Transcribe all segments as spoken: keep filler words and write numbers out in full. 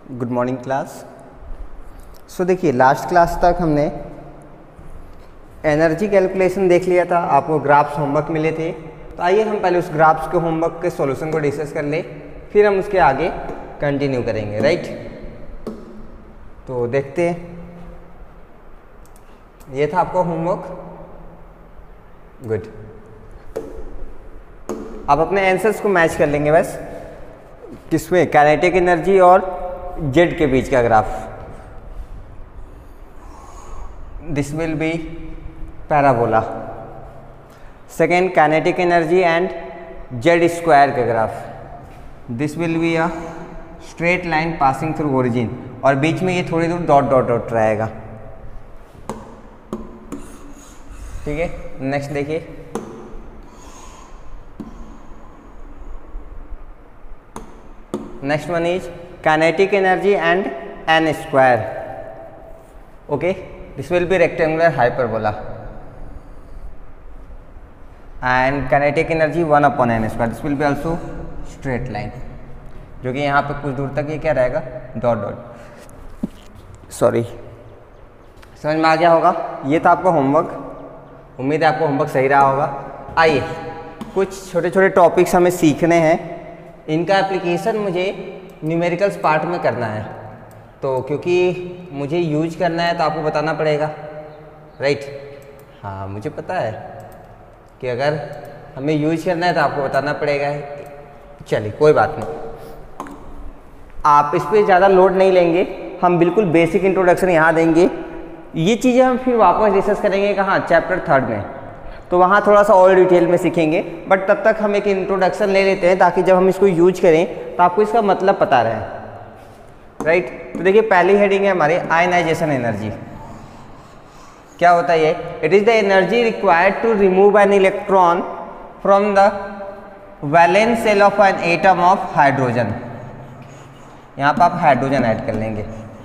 Good morning class. सो देखिए, last class तक हमने एनर्जी कैलकुलेशन देख लिया था, आपको ग्राफ्स होमवर्क मिले थे। तो आइए हम पहले उस ग्राफ्स के होमवर्क के सॉल्यूशन को डिस्कस कर ले, फिर हम उसके आगे कंटिन्यू करेंगे, राइट। तो देखते हैं, ये था आपका होमवर्क। गुड। आप अपने आंसर्स को मैच कर लेंगे बस, किसमें, काइनेटिक एनर्जी और जेड के बीच का graph. This will be parabola. Second, kinetic energy and Z square का graph. This will be a straight line passing through origin, और बीच में ये थोड़ी दूर डॉट डॉट डॉट रहेगा। ठीक है, नेक्स्ट देखिए, next one is kinetic energy and n square. Okay, this will be rectangular hyperbola and kinetic energy one upon n square. This will be also straight line, जो कि यहाँ पे कुछ दूर तक ये क्या रहेगा, डॉट डॉट। सॉरी, समझ में आ गया होगा। ये था आपका होमवर्क, उम्मीद है आपको होमवर्क सही रहा होगा। आइए, कुछ छोटे छोटे टॉपिक्स हमें सीखने हैं, इनका एप्लीकेशन मुझे न्यूमेरिकल्स पार्ट में करना है। तो क्योंकि मुझे यूज करना है तो आपको बताना पड़ेगा, राइट। हाँ, मुझे पता है कि अगर हमें यूज करना है तो आपको बताना पड़ेगा। चलिए, कोई बात नहीं, आप इस पर ज़्यादा लोड नहीं लेंगे, हम बिल्कुल बेसिक इंट्रोडक्शन यहाँ देंगे। ये चीज़ें हम फिर वापस डिस्कस करेंगे कहाँ, चैप्टर थर्ड में, तो वहाँ थोड़ा सा और डिटेल में सीखेंगे। बट तब तक हम एक इंट्रोडक्शन ले लेते हैं, ताकि जब हम इसको यूज करें तो आपको इसका मतलब पता रहे, राइट। तो देखिए, पहली हेडिंग है हमारी आयनाइजेशन एनर्जी। क्या होता है ये? It is the energy required to remove an electron from the valence shell of an atom of hydrogen. यहाँ पर आप हाइड्रोजन ऐड कर लेंगे,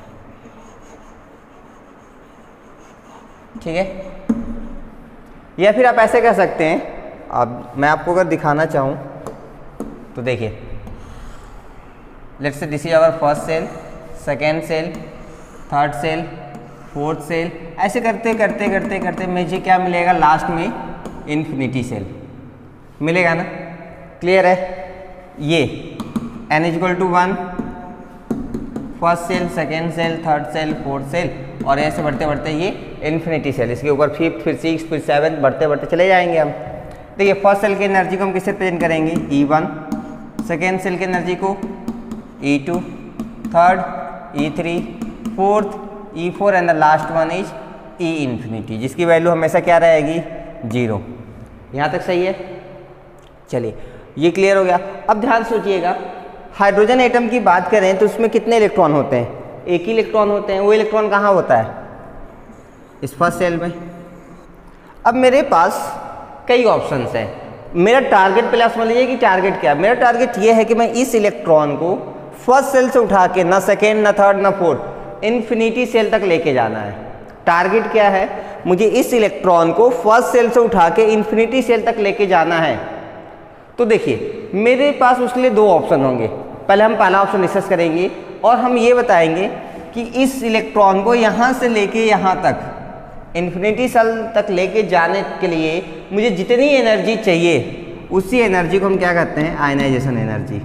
ठीक है। या फिर आप ऐसे कह सकते हैं, अब मैं आपको अगर दिखाना चाहूँ तो देखिए, let's say this is our first shell, second shell, third shell, fourth shell, ऐसे करते करते करते करते मुझे क्या मिलेगा लास्ट में, इन्फिनिटी सेल मिलेगा ना। क्लियर है? ये n is equal to one, first shell, second shell, third shell, fourth shell, और ऐसे बढ़ते बढ़ते ये इन्फिनिटी सेल, इसके ऊपर फिफ्थ, फिर सिक्स, फिर सेवन, बढ़ते बढ़ते चले जाएंगे हम। देखिए, फर्स्ट सेल की एनर्जी को हम किससे प्रेजेंट करेंगे, ई वन, सेकेंड सेल की एनर्जी को E two, third E three, fourth E four, and the last one is E infinity, जिसकी वैल्यू हमेशा क्या रहेगी, जीरो। यहाँ तक सही है? चलिए, ये क्लियर हो गया। अब ध्यान सोचिएगा, हाइड्रोजन एटम की बात करें तो उसमें कितने इलेक्ट्रॉन होते हैं, एक ही इलेक्ट्रॉन होते हैं। वो इलेक्ट्रॉन कहाँ होता है, इस फर्स्ट सेल में। अब मेरे पास कई ऑप्शंस हैं। मेरा टारगेट, पहले आप समझ लीजिए कि टारगेट क्या है। मेरा टारगेट ये है कि मैं इस इलेक्ट्रॉन को फर्स्ट सेल से उठा के, ना सेकेंड, ना थर्ड, ना फोर्थ, इन्फिनिटी सेल तक लेके जाना है। टारगेट क्या है, मुझे इस इलेक्ट्रॉन को फर्स्ट सेल से उठा के इन्फिनिटी सेल तक लेके जाना है। तो देखिए, मेरे पास उसके लिए दो ऑप्शन होंगे। पहले हम पहला ऑप्शन डिस्कस करेंगे, और हम ये बताएंगे कि इस इलेक्ट्रॉन को यहाँ से लेके यहाँ तक, इन्फिनिटी सेल तक लेके जाने के लिए मुझे जितनी एनर्जी चाहिए, उसी एनर्जी को हम क्या कहते हैं, आयनाइजेशन एनर्जी।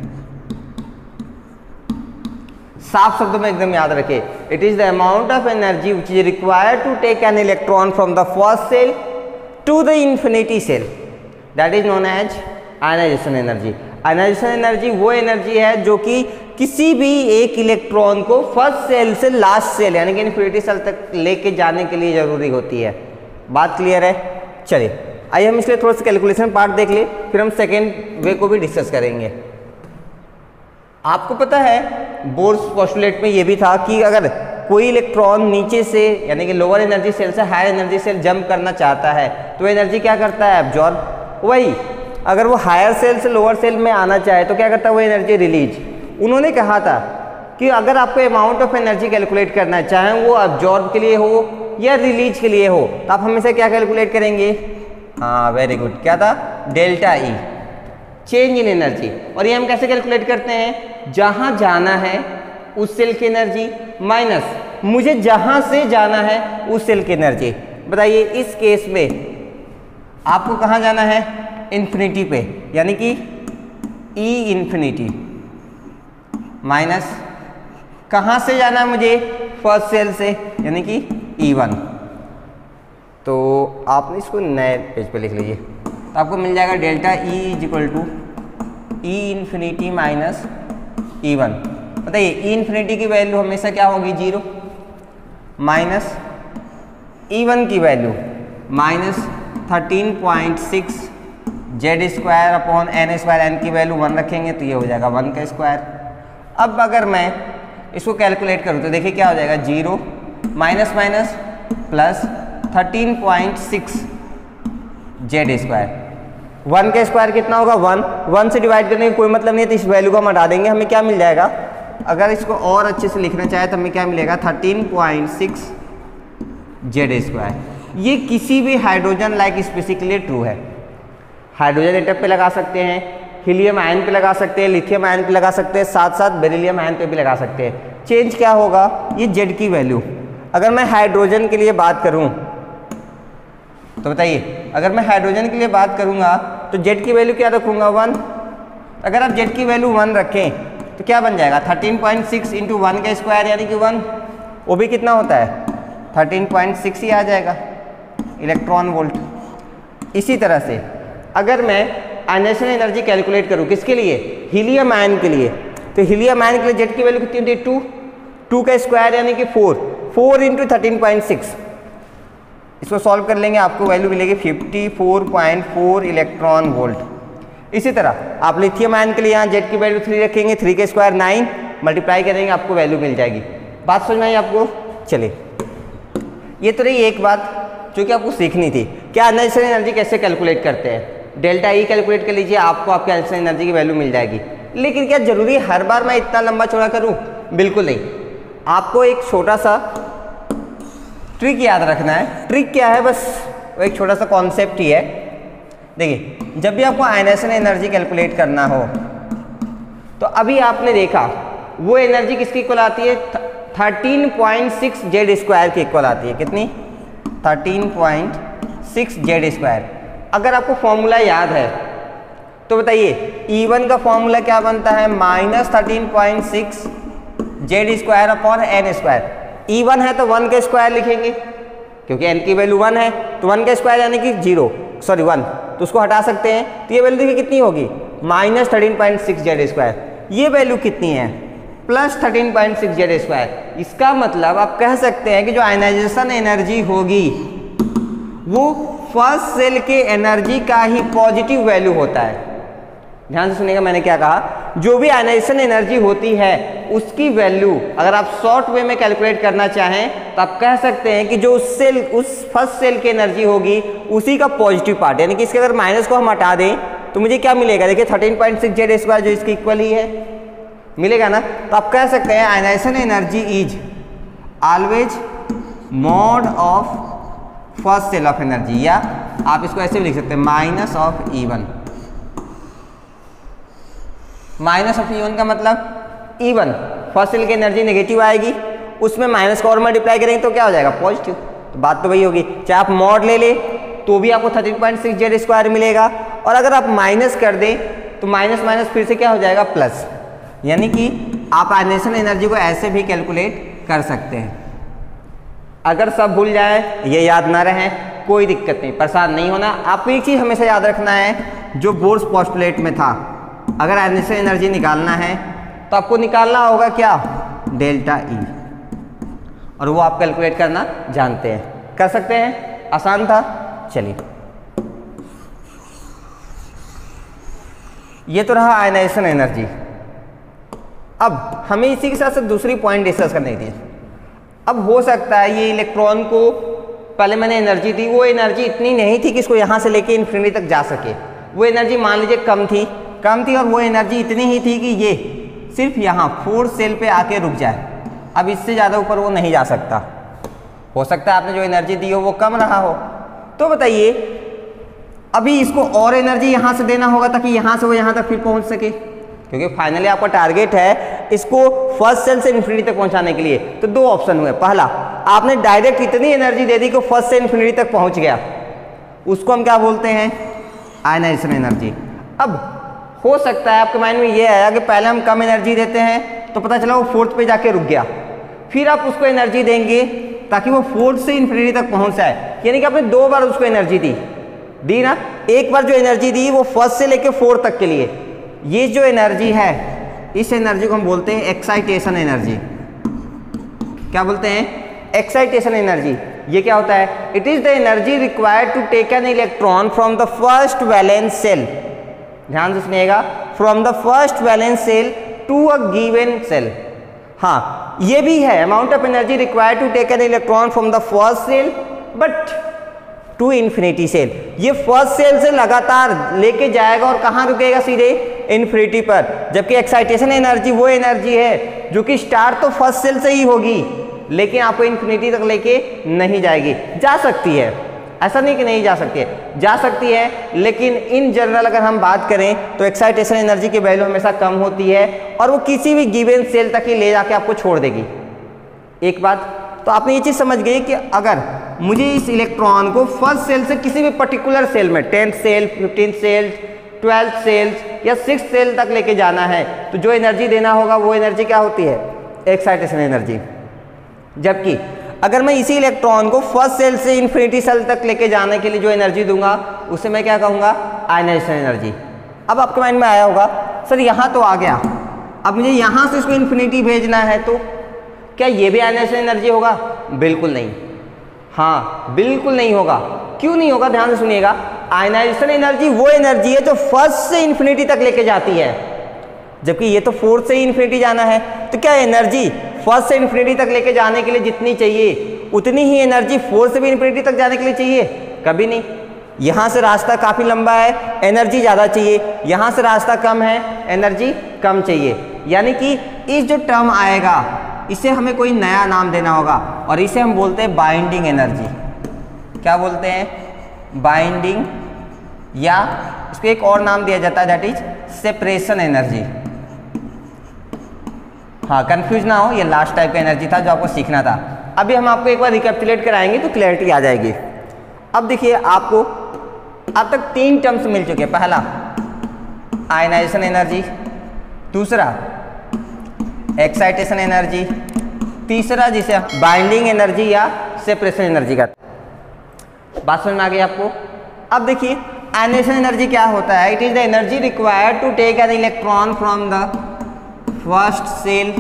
साफ शब्दों में एकदम याद रखें, it is the amount of energy which is required to take an electron from the first shell to the infinity shell, that is known as ionization energy. Ionization energy वो energy है जो कि किसी भी एक इलेक्ट्रॉन को first shell से last shell, यानी कि इन्फिनिटी सेल तक लेके जाने के लिए जरूरी होती है। बात क्लियर है? चलिए, आइए हम इसलिए थोड़ा सा कैलकुलेशन पार्ट देख ले, फिर हम सेकेंड वे को भी डिस्कस करेंगे। आपको पता है, बोर्स पोस्टुलेट में ये भी था कि अगर कोई इलेक्ट्रॉन नीचे से, यानी कि लोअर एनर्जी सेल से हायर एनर्जी सेल जंप करना चाहता है, तो एनर्जी क्या करता है, एब्जॉर्ब। वही अगर वो हायर सेल से लोअर सेल में आना चाहे तो क्या करता है, वो एनर्जी रिलीज। उन्होंने कहा था कि अगर आपको अमाउंट ऑफ एनर्जी कैलकुलेट करना है, चाहे वो एब्जॉर्ब के लिए हो या रिलीज के लिए हो, तो आप हमेशा क्या कैलकुलेट करेंगे, हाँ वेरी गुड, क्या था, delta E, change in energy. और ये हम कैसे कैलकुलेट करते हैं, जहां जाना है उस सेल की एनर्जी माइनस मुझे जहां से जाना है उस सेल की एनर्जी। बताइए इस केस में आपको कहां जाना है, इन्फिनिटी पे, यानी कि ई इन्फिनिटी माइनस कहां से जाना है मुझे, फर्स्ट सेल से, यानी कि ई वन। तो आपने इसको नए पेज पे लिख लीजिए, तो आपको मिल जाएगा delta E is equal to E infinity minus E one. बताइए ई इन्फिनिटी की वैल्यू हमेशा क्या होगी, जीरो, माइनस ई वन की value minus thirteen point six Z square upon n square, N की वैल्यू वन रखेंगे तो ये हो जाएगा वन का स्क्वायर। अब अगर मैं इसको कैलकुलेट करूँ तो देखिए क्या हो जाएगा, zero minus minus plus thirteen point six Z square, one का स्क्वायर कितना होगा, वन, वन से डिवाइड करने का कोई मतलब नहीं है, तो इस वैल्यू को हम हटा देंगे, हमें क्या मिल जाएगा, अगर इसको और अच्छे से लिखना चाहे तो हमें क्या मिलेगा, thirteen point six Z square. ये किसी भी हाइड्रोजन लाइक स्पीशीज के लिए ट्रू है। हाइड्रोजन एटम पे लगा सकते हैं, हीलियम आयन पे लगा सकते हैं, लिथियम आयन पे लगा सकते हैं, साथ साथ बेरिलियम आयन पे भी लगा सकते हैं। चेंज क्या होगा, ये जेड की वैल्यू। अगर मैं हाइड्रोजन के लिए बात करूं तो बताइए, अगर मैं हाइड्रोजन के लिए बात करूंगा तो जेड की वैल्यू क्या रखूंगा, वन। अगर आप जेड की वैल्यू वन रखें तो क्या बन जाएगा, thirteen point six into one का स्क्वायर यानी कि वन, वो भी कितना होता है, थर्टीन पॉइंट सिक्स ही आ जाएगा इलेक्ट्रॉन वोल्ट। इसी तरह से अगर मैं आयनाइजेशन एनर्जी कैलकुलेट करूं किसके लिए, हीलियम आयन के लिए, तो हीलियम आयन के लिए जेड की वैल्यू कितनी होती है, टू, टू का स्क्वायर यानी कि four, four into thirteen point six. इसको सॉल्व कर लेंगे, आपको वैल्यू मिलेगी fifty four point four electron volt. इसी तरह आप लिथियम आयन के लिए यहाँ जेड की वैल्यू थ्री रखेंगे, थ्री का स्क्वायर नाइन, मल्टीप्लाई करेंगे आपको वैल्यू मिल जाएगी। बात समझ में आई आपको? चलिए, ये तो रही एक बात जो कि आपको सीखनी थी, क्या आयनाइजेशन एनर्जी कैसे कैलकुलेट करते हैं। डेल्टा ई कैलकुलेट कर लीजिए, आपको आपके आयनाइजेशन एनर्जी की वैल्यू मिल जाएगी। लेकिन क्या जरूरी हर बार मैं इतना लंबा चौड़ा करूं? बिल्कुल नहीं। आपको एक छोटा सा ट्रिक याद रखना है। ट्रिक क्या है, बस वो एक छोटा सा कॉन्सेप्ट ही है। देखिए, जब भी आपको आयनाइजेशन एनर्जी कैलकुलेट करना हो तो अभी आपने देखा वो एनर्जी किसकी इक्वल आती है, thirteen point six Z square की इक्वल आती है। कितनी, thirteen point six Z square. अगर आपको फॉर्मूला याद है तो बताइए ई वन का फॉर्मूला क्या बनता है, minus thirteen point six Z square upon n square. E one है तो वन का स्क्वायर लिखेंगे क्योंकि एन की वैल्यू वन है, तो वन का स्क्वायर यानी कि जीरो, सॉरी वन, तो उसको हटा सकते हैं। तो ये वैल्यू देखिए कितनी होगी, minus thirteen point six Z square. ये वैल्यू कितनी है, plus thirteen point six Z square. इसका मतलब आप कह सकते हैं कि जो आयनाइजेशन एनर्जी होगी वो फर्स्ट सेल के एनर्जी का ही पॉजिटिव वैल्यू होता है। ध्यान से सुनिएगा मैंने क्या कहा, जो भी आयनाइजेशन एनर्जी होती है उसकी वैल्यू अगर आप शॉर्ट वे में कैलकुलेट करना चाहें तो आप कह सकते हैं कि जो उस सेल उस फर्स्ट सेल की एनर्जी होगी उसी का पॉजिटिव पार्ट, यानी कि इसके अगर माइनस को हम हटा दें तो मुझे क्या मिलेगा, देखिए thirteen point six Z square जो इसकी इक्वल ही है, मिलेगा ना। तो आप कह सकते हैं ionization energy is always mod of first shell of energy, या आप इसको ऐसे भी लिख सकते हैं minus of E one. Minus of E one का मतलब ई वन फर्स्ट सेल की एनर्जी नेगेटिव आएगी, उसमें माइनस को और मल्टीप्लाई करेंगे तो क्या हो जाएगा, पॉजिटिव। तो बात तो वही होगी, चाहे आप मॉड ले ले तो भी आपको thirteen point six Z square मिलेगा, और अगर आप माइनस कर दें तो माइनस माइनस फिर से क्या हो जाएगा, प्लस। यानी कि आप आयनाइजेशन एनर्जी को ऐसे भी कैलकुलेट कर सकते हैं। अगर सब भूल जाए, ये याद ना रहे, कोई दिक्कत नहीं, परेशान नहीं होना। आपको एक चीज़ हमेशा याद रखना है जो बोर्स पोस्टुलेट में था, अगर आयनाइजेशन एनर्जी निकालना है तो आपको निकालना होगा क्या, डेल्टा ई, और वो आप कैलकुलेट करना जानते हैं, कर सकते हैं, आसान था। चलिए, ये तो रहा आयनाइजेशन एनर्जी। अब हमें इसी के साथ साथ दूसरी पॉइंट डिस्कस करनी थी। अब हो सकता है ये इलेक्ट्रॉन को पहले मैंने एनर्जी दी, वो एनर्जी इतनी नहीं थी कि इसको यहाँ से लेके इन्फिनिटी तक जा सके। वो एनर्जी मान लीजिए कम थी कम थी और वो एनर्जी इतनी ही थी कि ये सिर्फ यहाँ फोर्थ सेल पे आके रुक जाए। अब इससे ज़्यादा ऊपर वो नहीं जा सकता। हो सकता है आपने जो एनर्जी दी हो वो कम रहा हो। तो बताइए, अभी इसको और एनर्जी यहाँ से देना होगा ताकि यहाँ से वो यहाँ तक फिर पहुँच सके, क्योंकि फाइनली आपका टारगेट है इसको फर्स्ट सेल से इन्फिनिटी तक पहुंचाने के लिए, तो दो ऑप्शन हुए। पहला, आपने डायरेक्ट इतनी एनर्जी दे दी कि फर्स्ट से इन्फिनिटी तक पहुंच गया, उसको हम क्या बोलते हैं, आयनाइजेशन एनर्जी। अब हो सकता है आपके माइंड में ये आया कि पहले हम कम एनर्जी देते हैं तो पता चला वो फोर्थ पे जाके रुक गया, फिर आप उसको एनर्जी देंगे ताकि वो फोर्थ से इन्फिनिटी तक पहुंच जाए, यानी कि आपने दो बार उसको एनर्जी दी दी ना। एक बार जो एनर्जी दी वो फर्स्ट से लेके फोर्थ तक के लिए, ये जो एनर्जी है इस एनर्जी को हम बोलते हैं एक्साइटेशन एनर्जी। क्या बोलते हैं, एक्साइटेशन एनर्जी। ये क्या होता है, it is the energy required to take an electron from the first valence shell, ध्यान से सुनिएगा, from the first valence shell to a given shell. हाँ, ये भी है, amount of energy required to take an electron from the first shell but to infinity shell. ये first shell से लगातार लेके जाएगा और कहाँ रुकेगा, सीधे इन्फिनिटी पर। जबकि एक्साइटेशन एनर्जी वो एनर्जी है जो कि स्टार्ट तो फर्स्ट सेल से ही होगी लेकिन आपको इन्फिनिटी तक लेके नहीं जाएगी। जा सकती है, ऐसा नहीं कि नहीं जा सकती है, जा सकती है, लेकिन इन जनरल अगर हम बात करें तो एक्साइटेशन एनर्जी की वैल्यू हमेशा कम होती है और वो किसी भी गिवन सेल तक ही ले जाके आपको छोड़ देगी। एक बात तो आपने ये चीज़ समझ गई कि अगर मुझे इस इलेक्ट्रॉन को फर्स्ट सेल से किसी भी पर्टिकुलर सेल में, tenth shell, fifteenth shell, twelfth shell या सिक्स सेल तक लेके जाना है, तो जो एनर्जी देना होगा वो एनर्जी क्या होती है, एक्साइटेशन एनर्जी। जबकि अगर मैं इसी इलेक्ट्रॉन को फर्स्ट सेल से इन्फिनिटी सेल तक लेके जाने के लिए जो एनर्जी दूंगा उसे मैं क्या कहूँगा, आयनाइजेशन एनर्जी। अब आपके माइंड में आया होगा, सर यहाँ तो आ गया, अब मुझे यहाँ से इसको इन्फिनिटी भेजना है तो क्या ये भी आयनाइजेशन एनर्जी होगा? बिल्कुल नहीं। हाँ, बिल्कुल नहीं होगा। क्यों नहीं होगा, ध्यान से सुनिएगा। आयनाइजेशन एनर्जी वो एनर्जी है जो फर्स्ट से इन्फिनिटी तक लेके जाती है, जबकि ये तो फोर्थ से ही इन्फिनिटी जाना है। तो क्या एनर्जी फर्स्ट से इन्फिनिटी तक लेके जाने के लिए जितनी चाहिए उतनी ही एनर्जी फोर्थ से भी इन्फिनिटी तक जाने के लिए चाहिए? कभी नहीं। यहाँ से रास्ता काफ़ी लंबा है, एनर्जी ज़्यादा चाहिए, यहाँ से रास्ता कम है, एनर्जी कम चाहिए। यानी कि इस जो टर्म आएगा इसे हमें कोई नया नाम देना होगा और इसे हम बोलते हैं बाइंडिंग एनर्जी। क्या बोलते हैं, बाइंडिंग, या इसको एक और नाम दिया जाता है दैट इज सेपरेशन एनर्जी। हाँ, कंफ्यूज ना हो, ये लास्ट टाइप का एनर्जी था जो आपको सीखना था। अभी हम आपको एक बार रिकैपिचुलेट कराएंगे तो क्लैरिटी आ जाएगी। अब देखिए, आपको अब तक तीन टर्म्स मिल चुके हैं। पहला आयनाइजेशन एनर्जी, दूसरा एक्साइटेशन एनर्जी, तीसरा जिसे बाइंडिंग एनर्जी या सेपरेशन एनर्जी का। बात समझ में आ गई आपको? अब देखिए, आयनाइजेशन एनर्जी क्या होता है, it is the energy required to take an electron from the first shell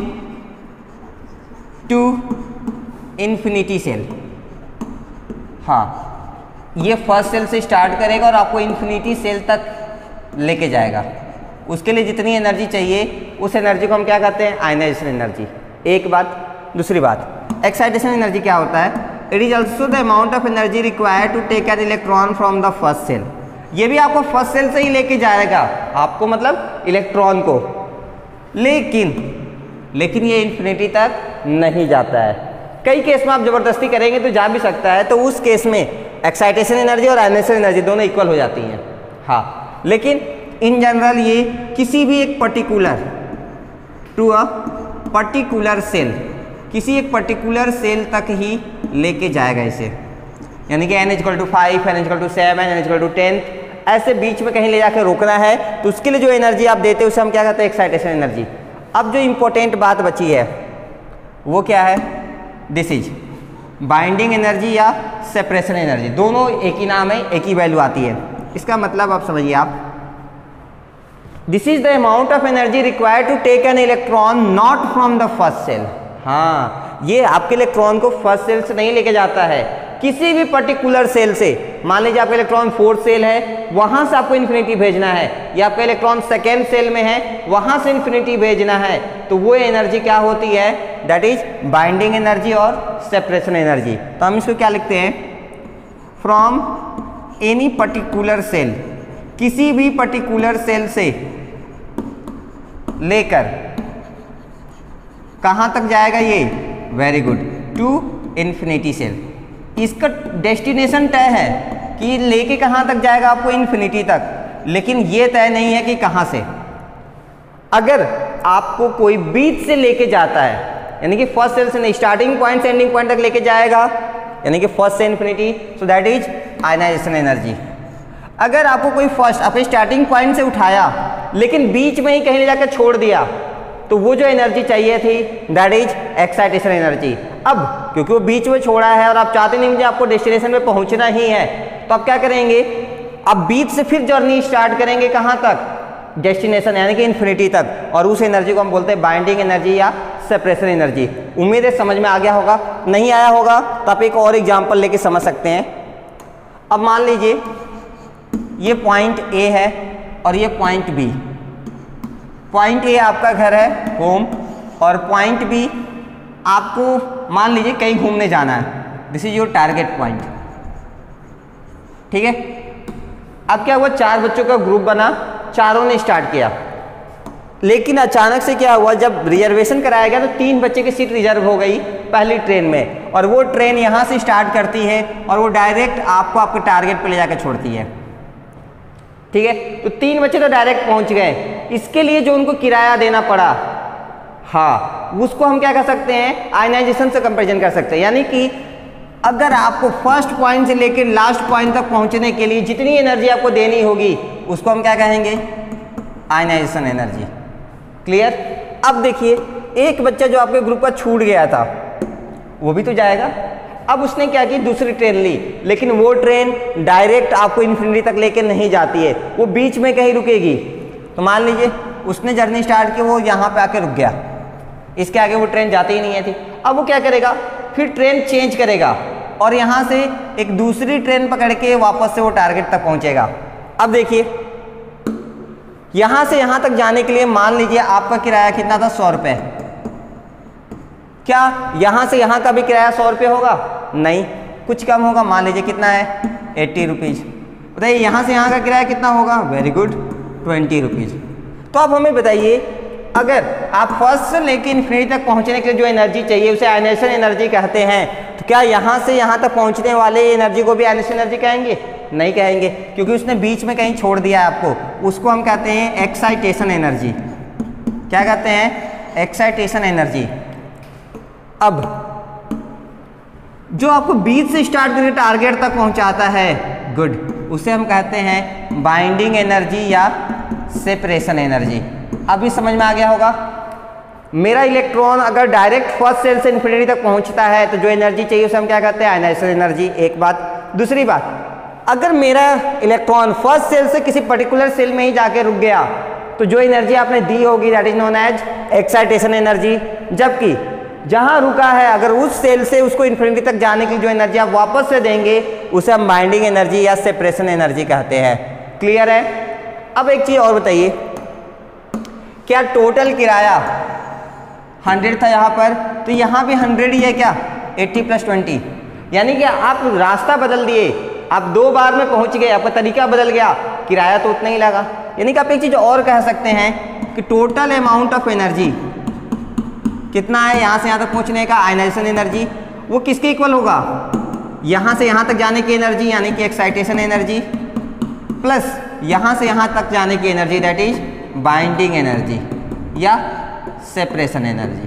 to infinity shell. हाँ, ये फर्स्ट सेल से स्टार्ट करेगा और आपको इन्फिनिटी सेल तक लेके जाएगा। उसके लिए जितनी एनर्जी चाहिए उस एनर्जी को हम क्या कहते हैं, आयनाइजेशन एनर्जी। एक बात। दूसरी बात, एक्साइटेशन एनर्जी क्या होता है, it is also the amount of energy required to take an electron from the first shell. ये भी आपको फर्स्ट सेल से ही लेके जाएगा, आपको मतलब इलेक्ट्रॉन को, लेकिन लेकिन ये इन्फिनिटी तक नहीं जाता है। कई केस में आप जबरदस्ती करेंगे तो जा भी सकता है, तो उस केस में एक्साइटेशन एनर्जी और आयनाइजेशन एनर्जी दोनों इक्वल हो जाती हैं। हाँ, लेकिन इन जनरल ये किसी भी एक particular to a particular shell, किसी एक पर्टिकुलर सेल तक ही लेके जाएगा इसे। यानी कि n equal to five, n equal to seven, n equal to ten, ऐसे बीच में कहीं ले जाकर रोकना है तो उसके लिए जो एनर्जी आप देते हैं उसे हम क्या कहते हैं, एक्साइटेशन एनर्जी। अब जो इंपॉर्टेंट बात बची है वो क्या है, दिस इज बाइंडिंग एनर्जी या सेपरेशन एनर्जी। दोनों एक ही नाम है, एक ही वैल्यू आती है। इसका मतलब आप समझिए, आप this is the amount of energy required to take an electron not from the first shell. हाँ, ये आपके इलेक्ट्रॉन को फर्स्ट सेल से नहीं लेके जाता है, किसी भी पर्टिकुलर सेल से। मान लीजिए आपका इलेक्ट्रॉन फोर्थ सेल है, वहां से आपको इन्फिनिटी भेजना है, या आपका इलेक्ट्रॉन सेकेंड सेल में है, वहां से इन्फिनिटी भेजना है, तो वो एनर्जी क्या होती है, दैट इज बाइंडिंग एनर्जी और सेपरेशन एनर्जी। तो हम इसको क्या लिखते हैं, फ्रॉम एनी पर्टिकुलर सेल, किसी भी पर्टिकुलर सेल से लेकर कहां तक जाएगा ये, very good, to infinity shell. इसका डेस्टिनेशन तय है कि लेके कहां तक जाएगा आपको, इन्फिनिटी तक, लेकिन ये तय नहीं है कि कहां से। अगर आपको कोई बीच से लेके जाता है, यानी कि फर्स्ट सेल से नहीं, स्टार्टिंग पॉइंट से एंडिंग पॉइंट तक लेके जाएगा, यानी कि फर्स्ट से infinity, so that is ionization energy. अगर आपको कोई फर्स्ट अपने स्टार्टिंग पॉइंट से उठाया लेकिन बीच में ही कहीं ले जाकर छोड़ दिया, तो वो जो एनर्जी चाहिए थी दैट इज एक्साइटेशन एनर्जी। अब क्योंकि वो बीच में छोड़ा है और आप चाहते नहीं मुझे आपको डेस्टिनेशन पे पहुंचना ही है, तो आप क्या करेंगे, अब बीच से फिर जर्नी स्टार्ट करेंगे कहाँ तक, डेस्टिनेशन यानी कि इन्फिनिटी तक, और उस एनर्जी को हम बोलते हैं बाइंडिंग एनर्जी या सेपरेशन एनर्जी। उम्मीद है समझ में आ गया होगा, नहीं आया होगा तो आप एक और एग्जाम्पल लेके समझ सकते हैं। अब मान लीजिए ये पॉइंट ए है और ये पॉइंट बी। पॉइंट ए आपका घर है, होम, और पॉइंट बी आपको मान लीजिए कहीं घूमने जाना है, this is your target point, ठीक है। अब क्या हुआ, चार बच्चों का ग्रुप बना, चारों ने स्टार्ट किया, लेकिन अचानक से क्या हुआ, जब रिजर्वेशन कराया गया तो तीन बच्चे की सीट रिजर्व हो गई पहली ट्रेन में, और वो ट्रेन यहाँ से स्टार्ट करती है और वो डायरेक्ट आपको आपके टारगेट पे ले जाकर छोड़ती है, ठीक है। तो तीन बच्चे तो डायरेक्ट पहुंच गए, इसके लिए जो उनको किराया देना पड़ा, हाँ, उसको हम क्या कर सकते हैं, आयनाइजेशन से कंपेरिजन कर सकते हैं। यानी कि अगर आपको फर्स्ट पॉइंट से लेकर लास्ट पॉइंट तक पहुंचने के लिए जितनी एनर्जी आपको देनी होगी उसको हम क्या कहेंगे, आयनाइजेशन एनर्जी। क्लियर। अब देखिए एक बच्चा जो आपके ग्रुप का छूट गया था वो भी तो जाएगा। अब उसने क्या की, दूसरी ट्रेन ली, लेकिन वो ट्रेन डायरेक्ट आपको इन्फिनिटी तक लेके नहीं जाती है, वो बीच में कहीं रुकेगी। तो मान लीजिए उसने जर्नी स्टार्ट की, वो यहाँ पे आके रुक गया, इसके आगे वो ट्रेन जाती ही नहीं है थी। अब वो क्या करेगा, फिर ट्रेन चेंज करेगा और यहाँ से एक दूसरी ट्रेन पकड़ के वापस से वो टारगेट तक पहुँचेगा। अब देखिए यहाँ से यहाँ तक जाने के लिए मान लीजिए आपका किराया कितना था, सौ रुपये। क्या यहाँ से यहाँ का भी किराया सौ रुपये होगा? नहीं, कुछ कम होगा। मान लीजिए कितना है, एट्टी रुपीज़। बताइए यहाँ से यहाँ का किराया कितना होगा? Very good, twenty rupees. तो अब हमें बताइए, अगर आप फर्स्ट से लेकर इन्फिनिटी तक पहुँचने के लिए जो एनर्जी चाहिए उसे आयनेशन एनर्जी कहते हैं, तो क्या यहाँ से यहाँ तक पहुँचने वाले एनर्जी को भी आयनेशन एनर्जी कहेंगे? नहीं कहेंगे, क्योंकि उसने बीच में कहीं छोड़ दिया है आपको। उसको हम कहते हैं एक्साइटेशन एनर्जी। क्या कहते हैं? Excitation energy. अब जो आपको बीच से स्टार्ट करके टारगेट तक पहुंचाता है, गुड, उसे हम कहते हैं बाइंडिंग एनर्जी या सेपरेशन एनर्जी। अभी समझ में आ गया होगा। मेरा इलेक्ट्रॉन अगर डायरेक्ट फर्स्ट सेल से इन्फिनिटी तक पहुंचता है तो जो एनर्जी चाहिए उसे हम क्या कहते हैं? Ionization energy. एक बात। दूसरी बात, अगर मेरा इलेक्ट्रॉन फर्स्ट सेल से किसी पर्टिकुलर सेल में ही जाके रुक गया तो जो एनर्जी आपने दी होगी that is known as excitation energy. जबकि जहां रुका है अगर उस सेल से उसको इन्फिनिटी तक जाने की जो एनर्जी आप वापस से देंगे उसे हम बाइंडिंग एनर्जी या सेपरेशन एनर्जी कहते हैं। क्लियर है? अब एक चीज और बताइए, क्या टोटल किराया हंड्रेड था यहाँ पर, तो यहाँ भी हंड्रेड ही है क्या? एट्टी प्लस ट्वेंटी, यानी कि आप रास्ता बदल दिए, आप दो बार में पहुंच गए, आपका तरीका बदल गया, किराया तो उतना ही लगा। यानी कि आप एक चीज और कह सकते हैं कि टोटल अमाउंट ऑफ एनर्जी कितना है यहाँ से यहाँ तक पहुँचने का, आयनाइजेशन एनर्जी, वो किसके इक्वल होगा? यहाँ से यहाँ तक जाने की एनर्जी यानी कि एक्साइटेशन एनर्जी, प्लस यहाँ से यहाँ तक जाने की energy that is binding energy या सेपरेशन एनर्जी।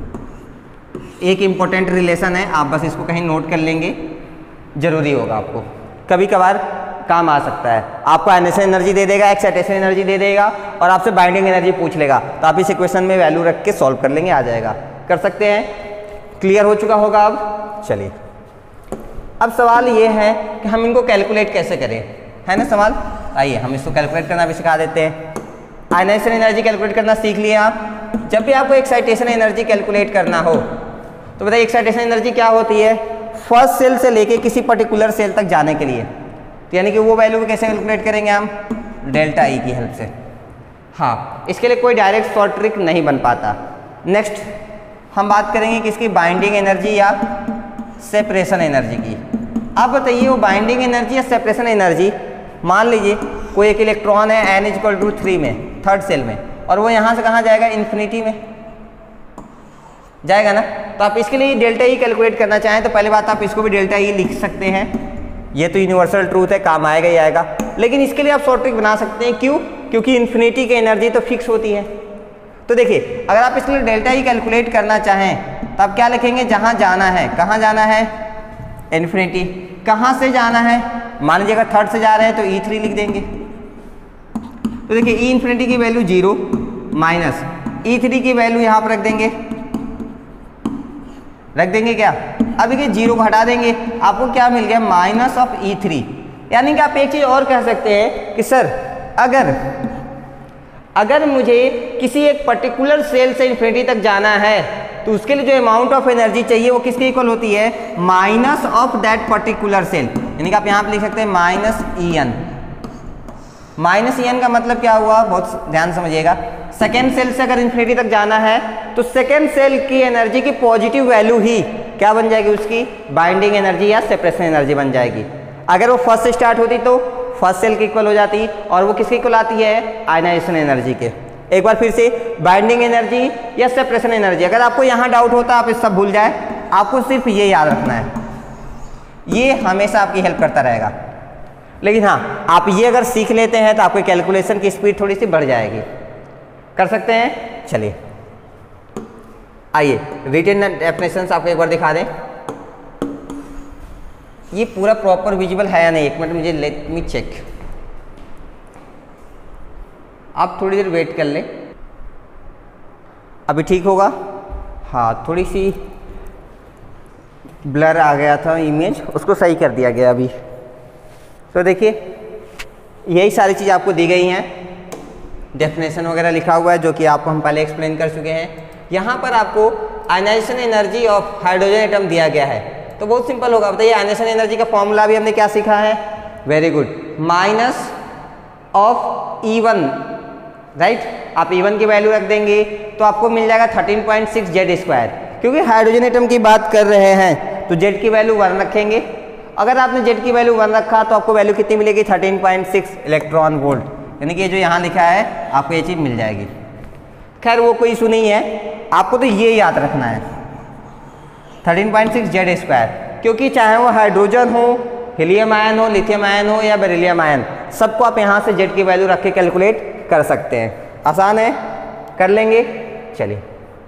एक इंपॉर्टेंट रिलेशन है, आप बस इसको कहीं नोट कर लेंगे, जरूरी होगा आपको, कभी कभार काम आ सकता है। आपको आयनाइजेशन एनर्जी दे देगा, एक्साइटेशन एनर्जी दे देगा और आपसे बाइंडिंग एनर्जी पूछ लेगा, तो आप इस इक्वेशन में वैल्यू रख के सॉल्व कर लेंगे, आ जाएगा। कर सकते हैं? क्लियर हो चुका होगा अब? चलिए, अब सवाल ये है कि हम इनको कैलकुलेट कैसे करें, है ना सवाल? आइए हम इसको कैलकुलेट करना भी सिखा देते हैं। आयनाइजेशन एनर्जी कैलकुलेट करना सीख लिए आप। जब भी आपको एक्साइटेशन एनर्जी कैलकुलेट करना हो तो बताइए एक्साइटेशन एनर्जी क्या होती है? फर्स्ट सेल से लेके किसी पर्टिकुलर सेल तक जाने के लिए, तो यानी कि वो वैल्यू को कैसे कैलकुलेट करेंगे हम? डेल्टा ई की हेल्प से। हाँ, इसके लिए कोई डायरेक्ट शॉर्ट ट्रिक नहीं बन पाता। नेक्स्ट हम बात करेंगे किसकी? बाइंडिंग एनर्जी या सेपरेशन एनर्जी की। आप बताइए वो बाइंडिंग एनर्जी या सेपरेशन एनर्जी, मान लीजिए कोई एक इलेक्ट्रॉन है एन इक्वल टू थ्री में, थर्ड सेल में, और वो यहाँ से कहाँ जाएगा? इन्फिनिटी में जाएगा ना। तो आप इसके लिए डेल्टा ई कैलकुलेट करना चाहें तो पहले बात आप इसको भी डेल्टा ई लिख सकते हैं, ये तो यूनिवर्सल ट्रूथ है, काम आएगा ही आएगा। लेकिन इसके लिए आप शॉर्ट ट्रिक बना सकते हैं। क्यों? क्योंकि इन्फिनिटी की एनर्जी तो फिक्स होती है, तो देखिए अगर आप इसके लिए डेल्टा ई कैलकुलेट करना चाहें तो आप क्या लिखेंगे, जहाँ जाना है, कहाँ जाना है, इन्फिनिटी, कहाँ से जाना है, मान लीजिए अगर थर्ड से जा रहे हैं तो ई थ्री लिख देंगे। तो देखिए ई इन्फिनिटी की value zero minus E three की वैल्यू यहाँ पर रख देंगे, रख देंगे क्या, अब देखिए जीरो को हटा देंगे, आपको क्या मिल गया, माइनस ऑफ ई थ्री। यानी कि आप एक चीज़ और कह सकते हैं कि सर अगर अगर मुझे किसी एक पर्टिकुलर सेल से इन्फिनिटी तक जाना है तो उसके लिए जो अमाउंट ऑफ एनर्जी चाहिए वो किसके इक्वल होती है, minus of that particular shell. यानी कि आप यहाँ पे लिख सकते हैं minus E n. Minus E n का मतलब क्या हुआ, बहुत ध्यान समझिएगा, सेकेंड सेल से अगर इन्फिनिटी तक जाना है तो सेकेंड सेल की एनर्जी की पॉजिटिव वैल्यू ही क्या बन जाएगी, उसकी बाइंडिंग एनर्जी या सेपरेशन एनर्जी बन जाएगी। अगर वो फर्स्ट से स्टार्ट होती तो फर्स्ट सेल की इक्वल हो जाती, और वो किसकी इक्वल आती है, आयनाइजेशन एनर्जी के। एक बार फिर से, बाइंडिंग एनर्जी या सेपरेशन एनर्जी, अगर आपको यहाँ डाउट होता आप इस सब भूल जाए, आपको सिर्फ ये याद रखना है, ये हमेशा आपकी हेल्प करता रहेगा। लेकिन हाँ, आप ये अगर सीख लेते हैं तो आपकी कैलकुलेशन की स्पीड थोड़ी सी बढ़ जाएगी। कर सकते हैं, चलिए आइए रिटन डेफिनेशंस आपको एक बार दिखा दें। ये पूरा प्रॉपर विजिबल है या नहीं, एक मिनट मुझे लेट मी चेक, आप थोड़ी देर वेट कर लें, अभी ठीक होगा। हाँ, थोड़ी सी ब्लर आ गया था इमेज, उसको सही कर दिया गया अभी। तो देखिए यही सारी चीज़ आपको दी गई हैं, डेफिनेशन वगैरह लिखा हुआ है जो कि आपको हम पहले एक्सप्लेन कर चुके हैं। यहाँ पर आपको ionization energy of hydrogen atom दिया गया है, तो बहुत सिंपल होगा। बताइए आयनाइजेशन एनर्जी का फॉर्मूला भी हमने क्या सीखा है, very good, minus of E one, right. आप ई वन की वैल्यू रख देंगे तो आपको मिल जाएगा thirteen point six Z square. क्योंकि हाइड्रोजन एटम की बात कर रहे हैं तो जेड की वैल्यू वन रखेंगे। अगर आपने जेड की वैल्यू वन रखा तो आपको वैल्यू कितनी मिलेगी, thirteen point six electron volt, यानी कि ये जो यहाँ लिखा है आपको ये चीज़ मिल जाएगी। खैर वो कोई इशू नहीं है, आपको तो ये याद रखना है thirteen point six Z square, क्योंकि चाहे वो हाइड्रोजन हो, हीलियम आयन हो, लिथियम आयन हो या बेरिलियम आयन, सबको आप यहाँ से जेड की वैल्यू रख के कैलकुलेट कर सकते हैं। आसान है, कर लेंगे। चलिए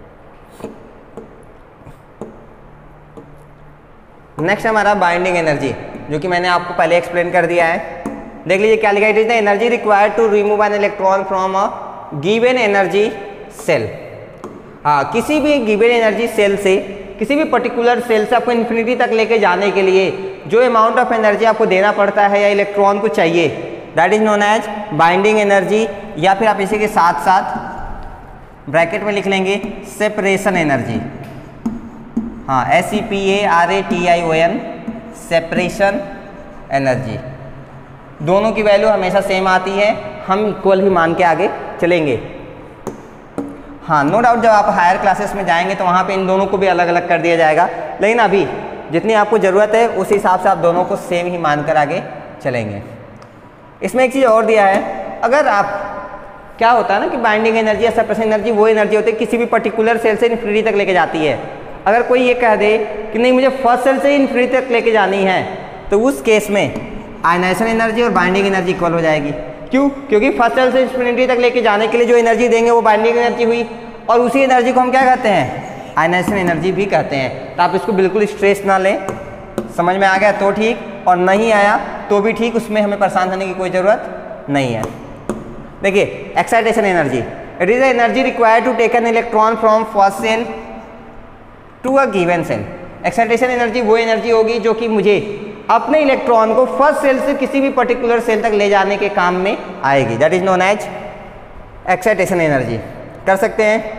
नेक्स्ट हमारा बाइंडिंग एनर्जी, जो कि मैंने आपको पहले एक्सप्लेन कर दिया है। देख लीजिए क्या लिखा है, it is the energy required to remove an electron from a given energy shell. हाँ, किसी भी गिवन एनर्जी सेल से, किसी भी पर्टिकुलर सेल से आपको इन्फिनिटी तक लेके जाने के लिए जो अमाउंट ऑफ एनर्जी आपको देना पड़ता है या इलेक्ट्रॉन को चाहिए, that is known as binding energy, या फिर आप इसी के साथ साथ ब्रैकेट में लिख लेंगे सेपरेशन एनर्जी। हाँ, S E P A R A T I O N, separation energy. दोनों की वैल्यू हमेशा सेम आती है, हम इक्वल ही मान के आगे चलेंगे। हाँ, नो डाउट जब आप हायर क्लासेस में जाएंगे तो वहाँ पे इन दोनों को भी अलग अलग कर दिया जाएगा, लेकिन अभी जितनी आपको ज़रूरत है उस हिसाब से आप दोनों को सेम ही मानकर आगे चलेंगे। इसमें एक चीज़ और दिया है, अगर आप, क्या होता है ना कि बाइंडिंग एनर्जी या सेपरेशन एनर्जी वो एनर्जी होती है किसी भी पर्टिकुलर सेल से इन्फिनिटी तक लेके जाती है। अगर कोई ये कह दे कि नहीं मुझे फर्स्ट सेल से ही इन्फिनिटी तक लेके जानी है, तो उस केस में आयनाइजेशन एनर्जी और बाइंडिंग एनर्जी इक्वल हो जाएगी। क्यों? क्योंकि फर्स्ट सेल से इन्फिनिटी तक लेके जाने के लिए जो एनर्जी देंगे वो बाइंडिंग एनर्जी हुई, और उसी एनर्जी को हम क्या कहते हैं, आयनाइजेशन एनर्जी भी कहते हैं। तो आप इसको बिल्कुल स्ट्रेस ना लें, समझ में आ गया तो ठीक, और नहीं आया तो भी ठीक, उसमें हमें परेशान होने की कोई ज़रूरत नहीं है। देखिए excitation energy, it is the energy required to take an electron from first shell to a given shell. Excitation energy वो एनर्जी होगी जो कि मुझे अपने इलेक्ट्रॉन को फर्स्ट सेल से किसी भी पर्टिकुलर सेल तक ले जाने के काम में आएगी, that is known as excitation energy. कर सकते हैं।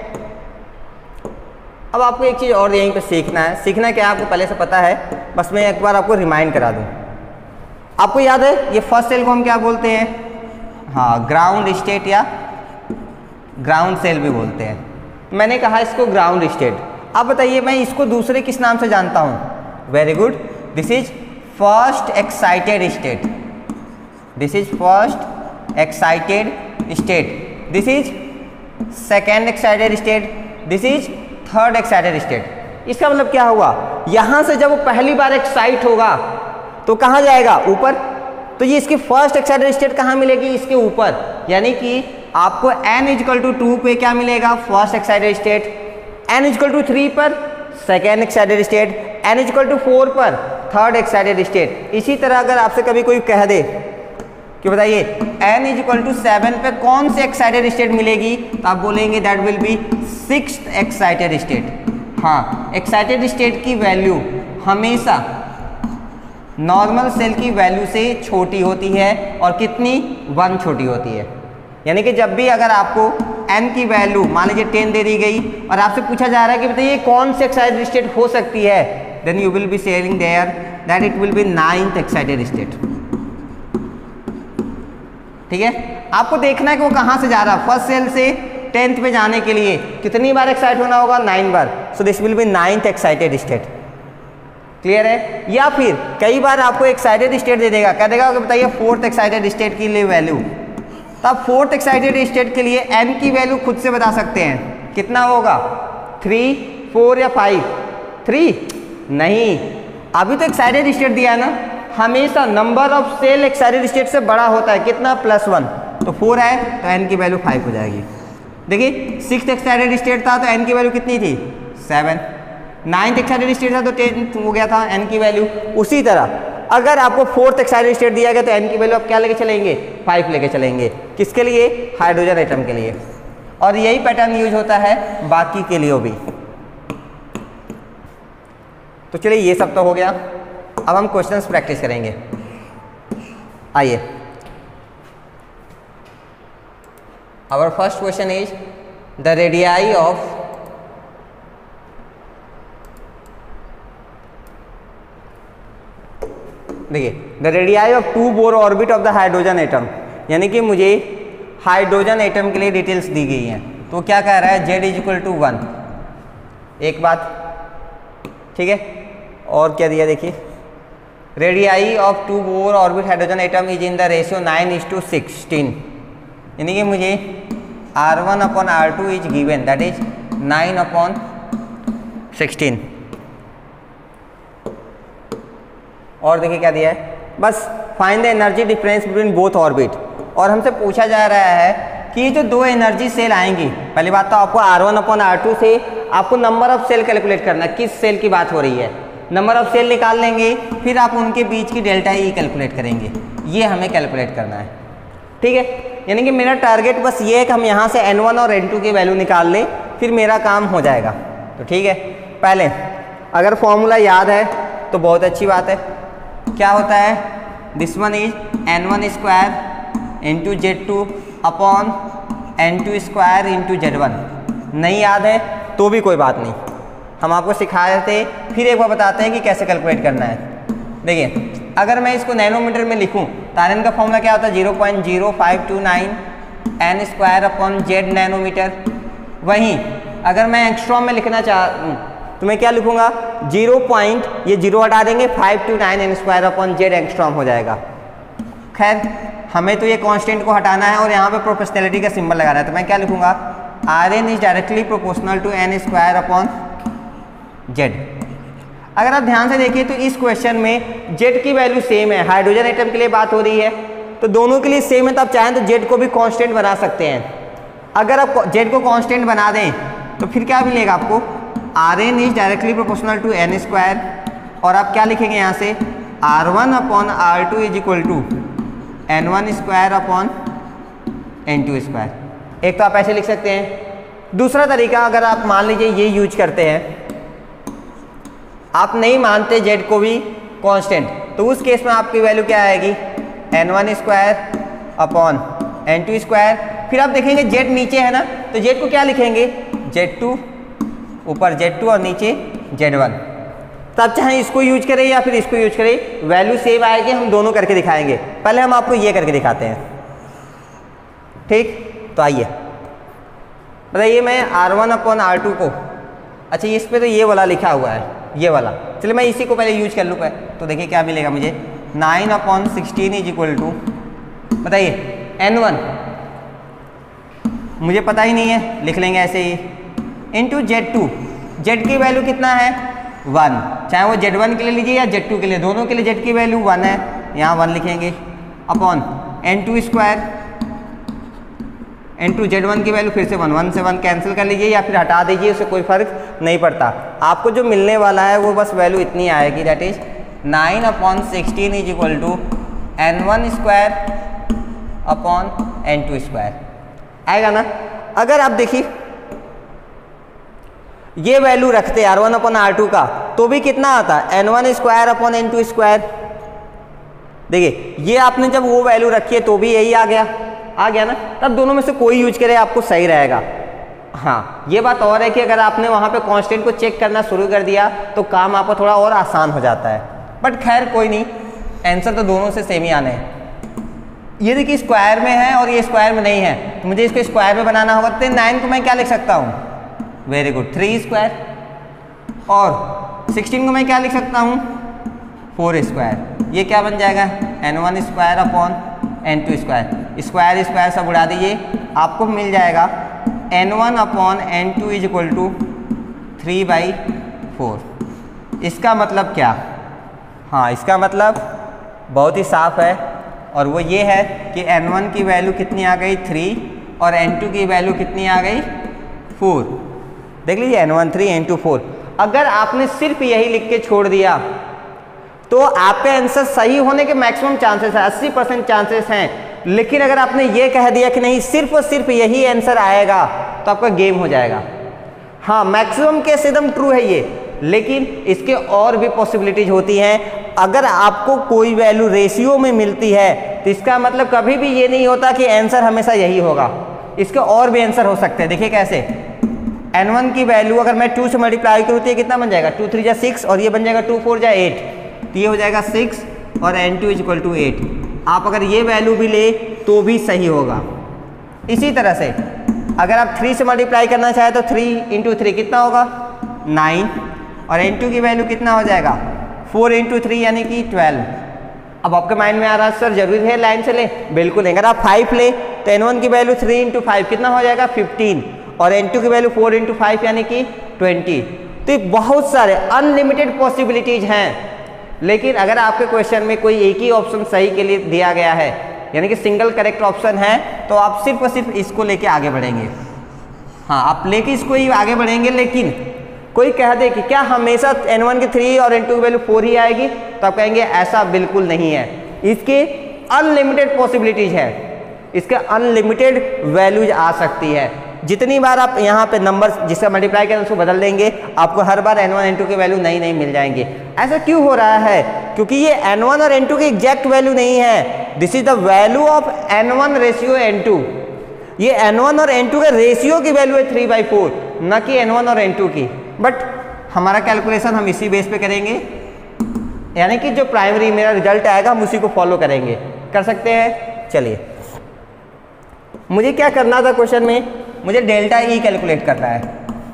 अब आपको एक चीज़ और यहीं पे सीखना है, सीखना क्या आपको पहले से पता है, बस मैं एक बार आपको रिमाइंड करा दूं। आपको याद है ये फर्स्ट सेल को हम क्या बोलते हैं, हाँ ग्राउंड स्टेट या ग्राउंड सेल भी बोलते हैं। मैंने कहा इसको ग्राउंड स्टेट। अब बताइए मैं इसको दूसरे किस नाम से जानता हूँ, very good, this is first excited state, this is first excited state, this is second excited state, this is third excited state. इसका मतलब क्या हुआ, यहां से जब वो पहली बार एक्साइट होगा तो कहां जाएगा, ऊपर। तो ये इसकी फर्स्ट एक्साइटेड स्टेट कहां मिलेगी, इसके ऊपर। यानी कि आपको n इजकल टू टू पे क्या मिलेगा, first excited state, n equal to three पर second excited state, n equal to four पर थर्ड एक्साइटेड स्टेट। इसी तरह अगर आपसे कभी कोई कह दे कि बताइए n इजकल टू सेवन पे कौन से एक्साइटेड स्टेट मिलेगी, तो आप बोलेंगे that will be sixth excited state. हाँ, एक्साइटेड स्टेट की वैल्यू हमेशा नॉर्मल सेल की वैल्यू से छोटी होती है और कितनी, वन छोटी होती है। यानी कि जब भी अगर आपको n की वैल्यू मान लीजिए टेन दे दी गई और आपसे पूछा जा रहा है कि बताइए कौन से एक्साइटेड स्टेट हो सकती है, then you will be sharing there that it will be ninth excited state. ठीक है, आपको देखना है कि वो कहाँ से जा रहा है, फर्स्ट सेल से टेंथ पे जाने के लिए कितनी बार एक्साइट होना होगा, नाइन बार। So this will be ninth excited state. Clear है? या फिर कई बार आपको एक्साइटेड स्टेट दे देगा, कह देगा कि बताइए फोर्थ एक्साइटेड स्टेट के लिए वैल्यू, तो आप फोर्थ एक्साइटेड स्टेट के लिए n की वैल्यू खुद से बता सकते हैं, कितना होगा, थ्री, फोर या फाइव? थ्री नहीं, अभी तो एक्साइटेड स्टेट दिया है ना, हमेशा number of shell excited state से बड़ा होता है, कितना, प्लस वन। तो फोर है तो n की वैल्यू फाइव हो जाएगी। देखिए सिक्स्थ एक्साइटेड स्टेट था तो n की वैल्यू कितनी थी, सेवन। नाइन्थ एक्साइटेड स्टेट था तो टेन हो गया था n की वैल्यू। उसी तरह अगर आपको फोर्थ एक्साइटेड स्टेट दिया गया तो n की वैल्यू आप क्या लेके चलेंगे, फाइव लेके चलेंगे। किसके लिए, हाइड्रोजन एटम के लिए। और यही पैटर्न यूज होता है बाकी के लिए भी। तो चलिए ये सब तो हो गया, अब हम क्वेश्चंस प्रैक्टिस करेंगे। आइए, our first question is the radii of देखिए the radii of two Bohr orbit of the hydrogen atom, यानी कि मुझे हाइड्रोजन एटम के लिए डिटेल्स दी गई हैं। तो क्या कह रहा है, Z is equal to one, एक बात, ठीक है। और क्या दिया, देखिए radii of two Bohr orbit hydrogen atom is in the ratio nine is to sixteen, यानी कि मुझे r one upon r two is given that is nine upon sixteen. और देखिए क्या दिया है, बस find the energy difference between both orbit. और हमसे पूछा जा रहा है कि ये जो दो एनर्जी सेल आएंगी, पहली बात तो आपको r one upon r two से आपको नंबर ऑफ सेल कैलकुलेट करना है, किस सेल की बात हो रही है। नंबर ऑफ सेल निकाल लेंगे, फिर आप उनके बीच की डेल्टा ई कैलकुलेट करेंगे, ये हमें कैलकुलेट करना है। ठीक है, यानी कि मेरा टारगेट बस ये है कि हम यहाँ से एन वन और एन टू की वैल्यू निकाल लें, फिर मेरा काम हो जाएगा। तो ठीक है, पहले अगर फॉर्मूला याद है तो बहुत अच्छी बात है। क्या होता है, this one is n one square into Z two upon n two square into Z one. नहीं याद है तो भी कोई बात नहीं, हम आपको सिखाए थे, फिर एक बार बताते हैं कि कैसे कैलकुलेट करना है। देखिए अगर मैं इसको नैनोमीटर में लिखूं तो एन का फॉर्मूला क्या होता है, zero point zero five two nine N square upon Z nanometre. वहीं अगर मैं एंगस्ट्रॉम में लिखना चाहूँ तो मैं क्या लिखूंगा, जीरो पॉइंट, ये जीरो हटा देंगे, five two nine N square upon Z angstrom हो जाएगा। खैर हमें तो ये कांस्टेंट को हटाना है और यहाँ पे प्रोपोर्शनैलिटी का सिंबल लगाना है, तो मैं क्या लिखूंगा, r n is directly proportional to n square upon Z. अगर आप ध्यान से देखिए तो इस क्वेश्चन में जेड की वैल्यू सेम है, हाइड्रोजन एटम के लिए बात हो रही है, तो दोनों के लिए सेम है, तो आप चाहें तो जेड को भी कांस्टेंट बना सकते हैं। अगर आप जेड को कांस्टेंट बना दें तो फिर क्या मिलेगा आपको, r n is directly proportional to n square, और आप क्या लिखेंगे यहाँ से, r one upon r two is equal to n one square upon n two square. एक तो आप ऐसे लिख सकते हैं। दूसरा तरीका, अगर आप मान लीजिए ये यूज करते हैं, आप नहीं मानते जेड को भी कांस्टेंट, तो उस केस में आपकी वैल्यू क्या आएगी, n one square upon n two square. फिर आप देखेंगे जेड नीचे है ना, तो जेड को क्या लिखेंगे, जेड टू, ऊपर जेड टू और नीचे जेड वन। तो आप चाहे इसको यूज करें या फिर इसको यूज करें, वैल्यू सेम आएगी। हम दोनों करके दिखाएंगे, पहले हम आपको ये करके दिखाते हैं। ठीक, तो आइए बताइए, मैं r one upon r two को, अच्छा इस पर तो ये वाला लिखा हुआ है, ये वाला, चलिए मैं इसी को पहले यूज कर लूँ। तो देखिए क्या मिलेगा मुझे, nine upon sixteen is equal to, बताइए एन वन मुझे पता ही नहीं है, लिख लेंगे ऐसे ही, इंटू जेड टू, जेड की वैल्यू कितना है, वन, चाहे वो जेड वन के लिए लीजिए या जेड टू के लिए, दोनों के लिए जेड की वैल्यू वन है, यहाँ वन लिखेंगे, upon n two square, n two Z one की वैल्यू फिर से वन, वन से वन कैंसिल कर लीजिए या फिर हटा दीजिए, उससे कोई फर्क नहीं पड़ता। आपको जो मिलने वाला है वो बस वैल्यू इतनी आएगी, that is nine upon sixteen is equal to n one square upon n two square आएगा ना। अगर आप देखिए ये वैल्यू रखते r one upon r two का तो भी कितना आता है, n one square upon n two square. देखिए ये आपने जब वो वैल्यू रखी है तो भी यही आ गया आ गया ना। तब दोनों में से कोई यूज करे आपको सही रहेगा। हाँ ये बात और है कि अगर आपने वहाँ पे कांस्टेंट को चेक करना शुरू कर दिया तो काम आपको थोड़ा और आसान हो जाता है, बट खैर कोई नहीं, आंसर तो दोनों से सेम ही आने हैं। ये देखिए स्क्वायर में है और ये स्क्वायर में नहीं है, तो मुझे इसको स्क्वायर में बनाना होगा। तो नाइन को मैं क्या लिख सकता हूँ, वेरी गुड, थ्री स्क्वायर। और सिक्सटीन को मैं क्या लिख सकता हूँ, फोर स्क्वायर। ये क्या बन जाएगा, n one square upon n two square. Square square सब उड़ा दीजिए, आपको मिल जाएगा n one upon n two is equal to three by four. इसका मतलब क्या, हाँ इसका मतलब बहुत ही साफ है, और वो ये है कि एन वन की वैल्यू कितनी आ गई, थ्री, और एन टू की वैल्यू कितनी आ गई, फोर। देख लीजिए n one three, n two four. अगर आपने सिर्फ यही लिख के छोड़ दिया तो आपका आंसर सही होने के मैक्सिमम चांसेस है, अस्सी परसेंट चांसेस हैं। लेकिन अगर आपने ये कह दिया कि नहीं सिर्फ और सिर्फ यही आंसर आएगा तो आपका गेम हो जाएगा। हाँ मैक्सिमम केस एकदम ट्रू है ये, लेकिन इसके और भी पॉसिबिलिटीज होती हैं। अगर आपको कोई वैल्यू रेशियो में मिलती है तो इसका मतलब कभी भी ये नहीं होता कि आंसर हमेशा यही होगा, इसके और भी आंसर हो सकते हैं। देखिए कैसे, एन वन की वैल्यू अगर मैं टू से मल्टीप्लाई करूँ तो ये कितना बन जाएगा, टू थ्री जा सिक्स, और ये बन जाएगा टू फोर जा एट, तो ये हो जाएगा सिक्स और n two is equal to eight. आप अगर ये वैल्यू भी ले तो भी सही होगा। इसी तरह से अगर आप थ्री से मल्टीप्लाई करना चाहें तो थ्री इंटू थ्री कितना होगा, नाइन, और एन टू की वैल्यू कितना हो जाएगा, फोर इंटू थ्री यानी कि ट्वेल्व। अब आपके माइंड में आ रहा है सर जरूरी है लाइन से ले, बिल्कुल नहीं। अगर आप फाइव ले तो एन वन की वैल्यू थ्री इंटू फाइव कितना हो जाएगा, फिफ्टीन, और एन टू की वैल्यू फोर इंटू फाइव यानी कि ट्वेंटी। तो बहुत सारे अनलिमिटेड पॉसिबिलिटीज हैं। लेकिन अगर आपके क्वेश्चन में कोई एक ही ऑप्शन सही के लिए दिया गया है, यानी कि सिंगल करेक्ट ऑप्शन है, तो आप सिर्फ और सिर्फ इसको लेके आगे बढ़ेंगे। हाँ आप लेके इसको ही आगे बढ़ेंगे। लेकिन कोई कह दे कि क्या हमेशा एन वन की थ्री और एन टू की वैल्यू फोर ही आएगी, तो आप कहेंगे ऐसा बिल्कुल नहीं है। इसके अनलिमिटेड पॉसिबिलिटीज है, इसके अनलिमिटेड वैल्यूज आ सकती है। जितनी बार आप यहाँ पे नंबर जिसका मल्टीप्लाई करें उसको बदल देंगे, आपको हर बार एन वन एन टू की वैल्यू नई नई मिल जाएंगे। ऐसा क्यों हो रहा है, क्योंकि ये एन वन और एन टू की एग्जैक्ट वैल्यू नहीं है। This is the value of n one ratio n two. ये एन वन और एन टू के रेशियो की वैल्यू है थ्री बाई फोर, न कि एन वन और एन टू की। बट हमारा कैलकुलेशन हम इसी बेस पे करेंगे, यानी कि जो प्राइमरी मेरा रिजल्ट आएगा हम उसी को फॉलो करेंगे। कर सकते हैं, चलिए। मुझे क्या करना था क्वेश्चन में, मुझे डेल्टा ई कैलकुलेट करना है।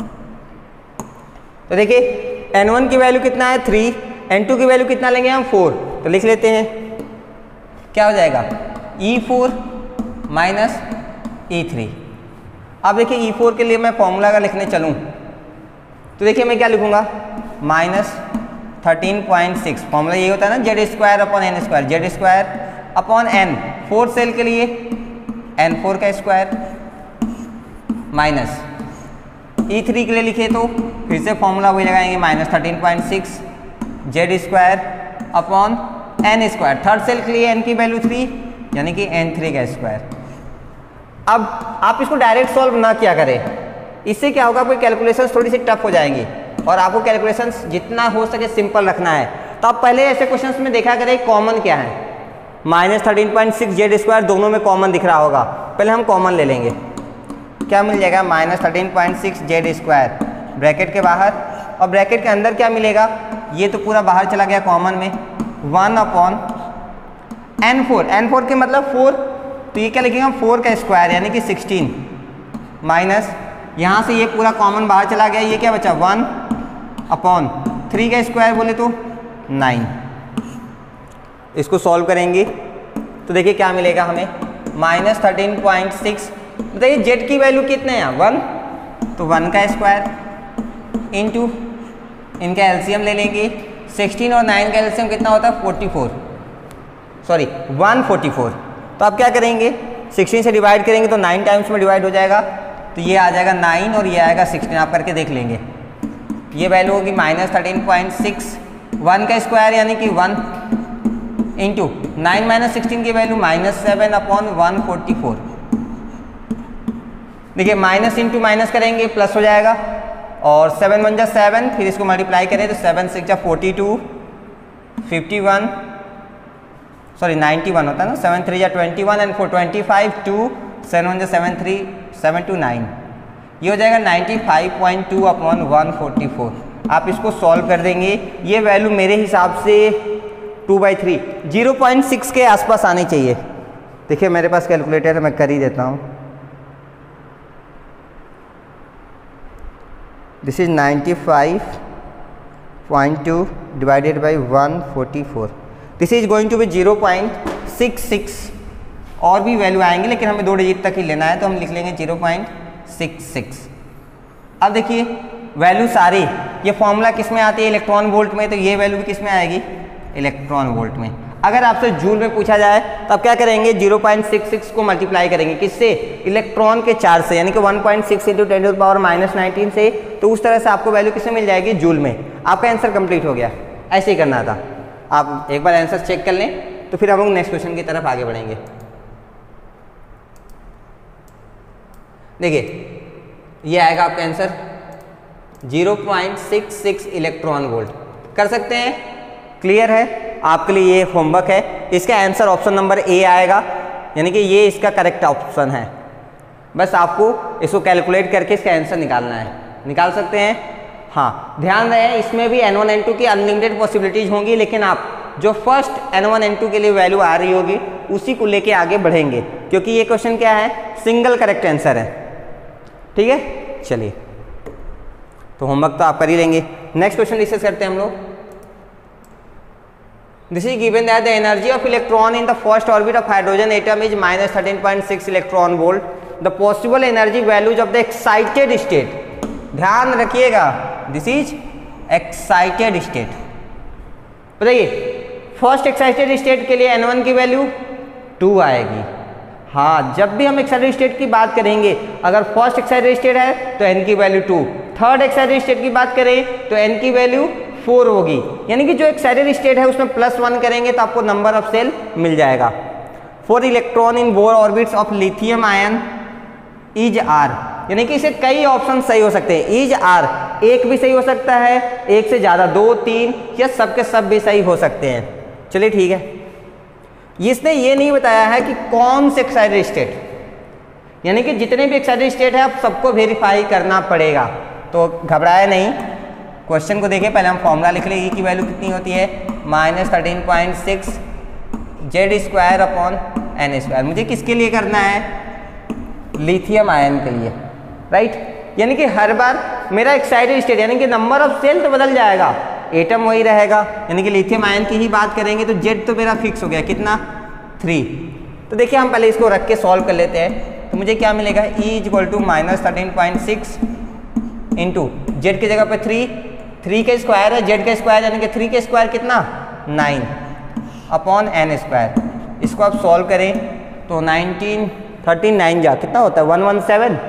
तो देखिए एन वन की वैल्यू कितना है, थ्री, एन टू की वैल्यू कितना लेंगे हम, फोर। तो लिख लेते हैं, क्या हो जाएगा, E four minus E three. अब देखिए ई फोर के लिए मैं फॉर्मूला अगर लिखने चलूँ तो देखिए मैं क्या लिखूंगा, minus thirteen point six. Formula यही होता है ना, Z square upon n square, Z square upon n, four shell के लिए एन फोर का स्क्वायर, माइनस ई थ्री के लिए लिखे तो फिर से फॉर्मूला वही लगाएंगे, minus thirteen point six Z square upon n square. Third shell के लिए एन की वैल्यू थ्री यानी कि एन थ्री का स्क्वायर। अब आप इसको डायरेक्ट सॉल्व ना किया करें, इससे क्या होगा, आपकी कैलकुलेशंस थोड़ी सी टफ हो जाएंगी और आपको कैलकुलेशंस जितना हो सके सिंपल रखना है। तो आप पहले ऐसे क्वेश्चंस में देखा करें कॉमन क्या है, minus thirteen point six Z square दोनों में कॉमन दिख रहा होगा। पहले हम कॉमन ले लेंगे, क्या मिल जाएगा, minus thirteen point six Z square bracket के बाहर, और ब्रैकेट के अंदर क्या मिलेगा, ये तो पूरा बाहर चला गया कॉमन में, one upon n four, n four के मतलब फोर, तो ये क्या लिखेंगे, फोर का स्क्वायर यानी कि सिक्सटीन, माइनस यहाँ से ये पूरा कॉमन बाहर चला गया, ये क्या बचा, वन अपॉन थ्री का स्क्वायर बोले तो नाइन। इसको सॉल्व करेंगे तो देखिए क्या मिलेगा हमें, माइनस थर्टीन पॉइंट सिक्स। बताइए जेड की वैल्यू कितने हैं, वन, तो वन का स्क्वायर इंटू इनका एलसीएम ले लेंगे, सिक्सटीन और नाइन का एलसीएम कितना होता है, forty four, sorry one forty four. तो आप क्या करेंगे, सिक्सटीन से डिवाइड करेंगे तो नाइन टाइम्स में डिवाइड हो जाएगा, तो ये आ जाएगा नाइन और ये आएगा सिक्सटीन, आप करके देख लेंगे। ये वैल्यू होगी minus thirteen point six, one का स्क्वायर यानी कि one into nine minus sixteen की value minus seven upon one forty four. देखिए माइनस इंटू माइनस करेंगे प्लस हो जाएगा, और सेवन वन जा सेवन, फिर इसको मल्टीप्लाई करें तो सेवन सिक्स जा forty two, fifty one sorry ninety one होता है ना, सेवन थ्री जा twenty one and four twenty five two, seven one जा seven three seven two nine, ये हो जाएगा ninety five point two upon one forty four. आप इसको सॉल्व कर देंगे, ये वैल्यू मेरे हिसाब से two by three zero point six के आसपास आनी चाहिए। देखिए मेरे पास कैलकुलेटर है, मैं कर ही देता हूँ। This is ninety five point two divided by one forty four, this is going to be zero point six six. और भी वैल्यू आएंगे लेकिन हमें दो डिजिट तक ही लेना है, तो हम लिख लेंगे जीरो पॉइंट सिक्स सिक्स। अब देखिए वैल्यू सारी, ये फॉर्मूला किस में आती है, इलेक्ट्रॉन वोल्ट में, तो ये वैल्यू भी किस में आएगी, इलेक्ट्रॉन वोल्ट में। अगर आपसे जूल में पूछा जाए तो आप क्या करेंगे, जीरो पॉइंट सिक्स सिक्स को मल्टीप्लाई करेंगे किससे, इलेक्ट्रॉन के चार्ज से, यानी कि one point six into ten to the power minus nineteen से, तो उस तरह से आपको वैल्यू किसमें मिल जाएगी, जूल में। आपका आंसर कंप्लीट हो गया, ऐसे ही करना था। आप एक बार आंसर चेक कर लें तो फिर हम लोग नेक्स्ट क्वेश्चन की तरफ आगे बढ़ेंगे। देखिए ये आएगा आपका answer zero point six six electron volt. कर सकते हैं, क्लियर है, आपके लिए ये होमवर्क है। इसका आंसर ऑप्शन नंबर ए आएगा, यानी कि ये इसका करेक्ट ऑप्शन है। बस आपको इसको कैलकुलेट करके इसका आंसर निकालना है। निकाल सकते हैं, हाँ। ध्यान रहे इसमें भी एन वन एन टू की अनलिमिटेड पॉसिबिलिटीज होंगी, लेकिन आप जो first n one n two के लिए वैल्यू आ रही होगी उसी को लेके आगे बढ़ेंगे, क्योंकि ये क्वेश्चन क्या है, सिंगल करेक्ट आंसर है। ठीक है, चलिए तो होमवर्क तो आप कर ही लेंगे। नेक्स्ट क्वेश्चन डिस्कस करते हैं हम लोग। This is given that the energy of electron in the first orbit of hydrogen atom is minus thirteen point six electron volt. The possible energy values of the excited state, ध्यान रखिएगा, this is excited state. बताइए first excited state के लिए n one की value two आएगी। हाँ, जब भी हम एक्साइटेड स्टेट की बात करेंगे, अगर फर्स्ट एक्साइटेड स्टेट है तो एन की value two, third excited state की बात करें तो एन की वैल्यू फोर होगी, यानी कि जो एक्साइटेड स्टेट है उसमें प्लस वन करेंगे तो आपको नंबर ऑफ सेल मिल जाएगा। For electron in Bohr orbits of lithium ion is R, यानी कि इसे कई ऑप्शन सही हो सकते हैं। इज आर एक भी सही हो सकता है, एक से ज़्यादा, दो तीन या सब के सब भी सही हो सकते हैं। चलिए ठीक है, इसने ये नहीं बताया है कि कौन से एक्साइटेड स्टेट, यानी कि जितने भी एक्साइटेड स्टेट है आप सबको वेरीफाई करना पड़ेगा, तो घबराए नहीं। क्वेश्चन को देखिए, पहले हम फॉर्मूला लिख लें। ई की वैल्यू कितनी होती है, minus thirteen point six Z square upon n square. मुझे किसके लिए करना है, लिथियम आयन के लिए, राइट। यानी कि हर बार मेरा एक्साइटेड स्टेट यानी कि नंबर ऑफ सेल तो बदल जाएगा, एटम वही रहेगा, यानी कि लिथियम आयन की ही बात करेंगे तो जेड तो मेरा फिक्स हो गया, कितना, थ्री। तो देखिए हम पहले इसको रख के सॉल्व कर लेते हैं। तो मुझे क्या मिलेगा, E is equal to minus thirteen point six into Z की जगह पे थ्री, थ्री का स्क्वायर है, जेड का स्क्वायर यानी कि थ्री का स्क्वायर कितना, नाइन अपॉन एन स्क्वायर। इसको आप सॉल्व करें तो नाइनटीन थर्टीन नाइन जा कितना होता है, one one seven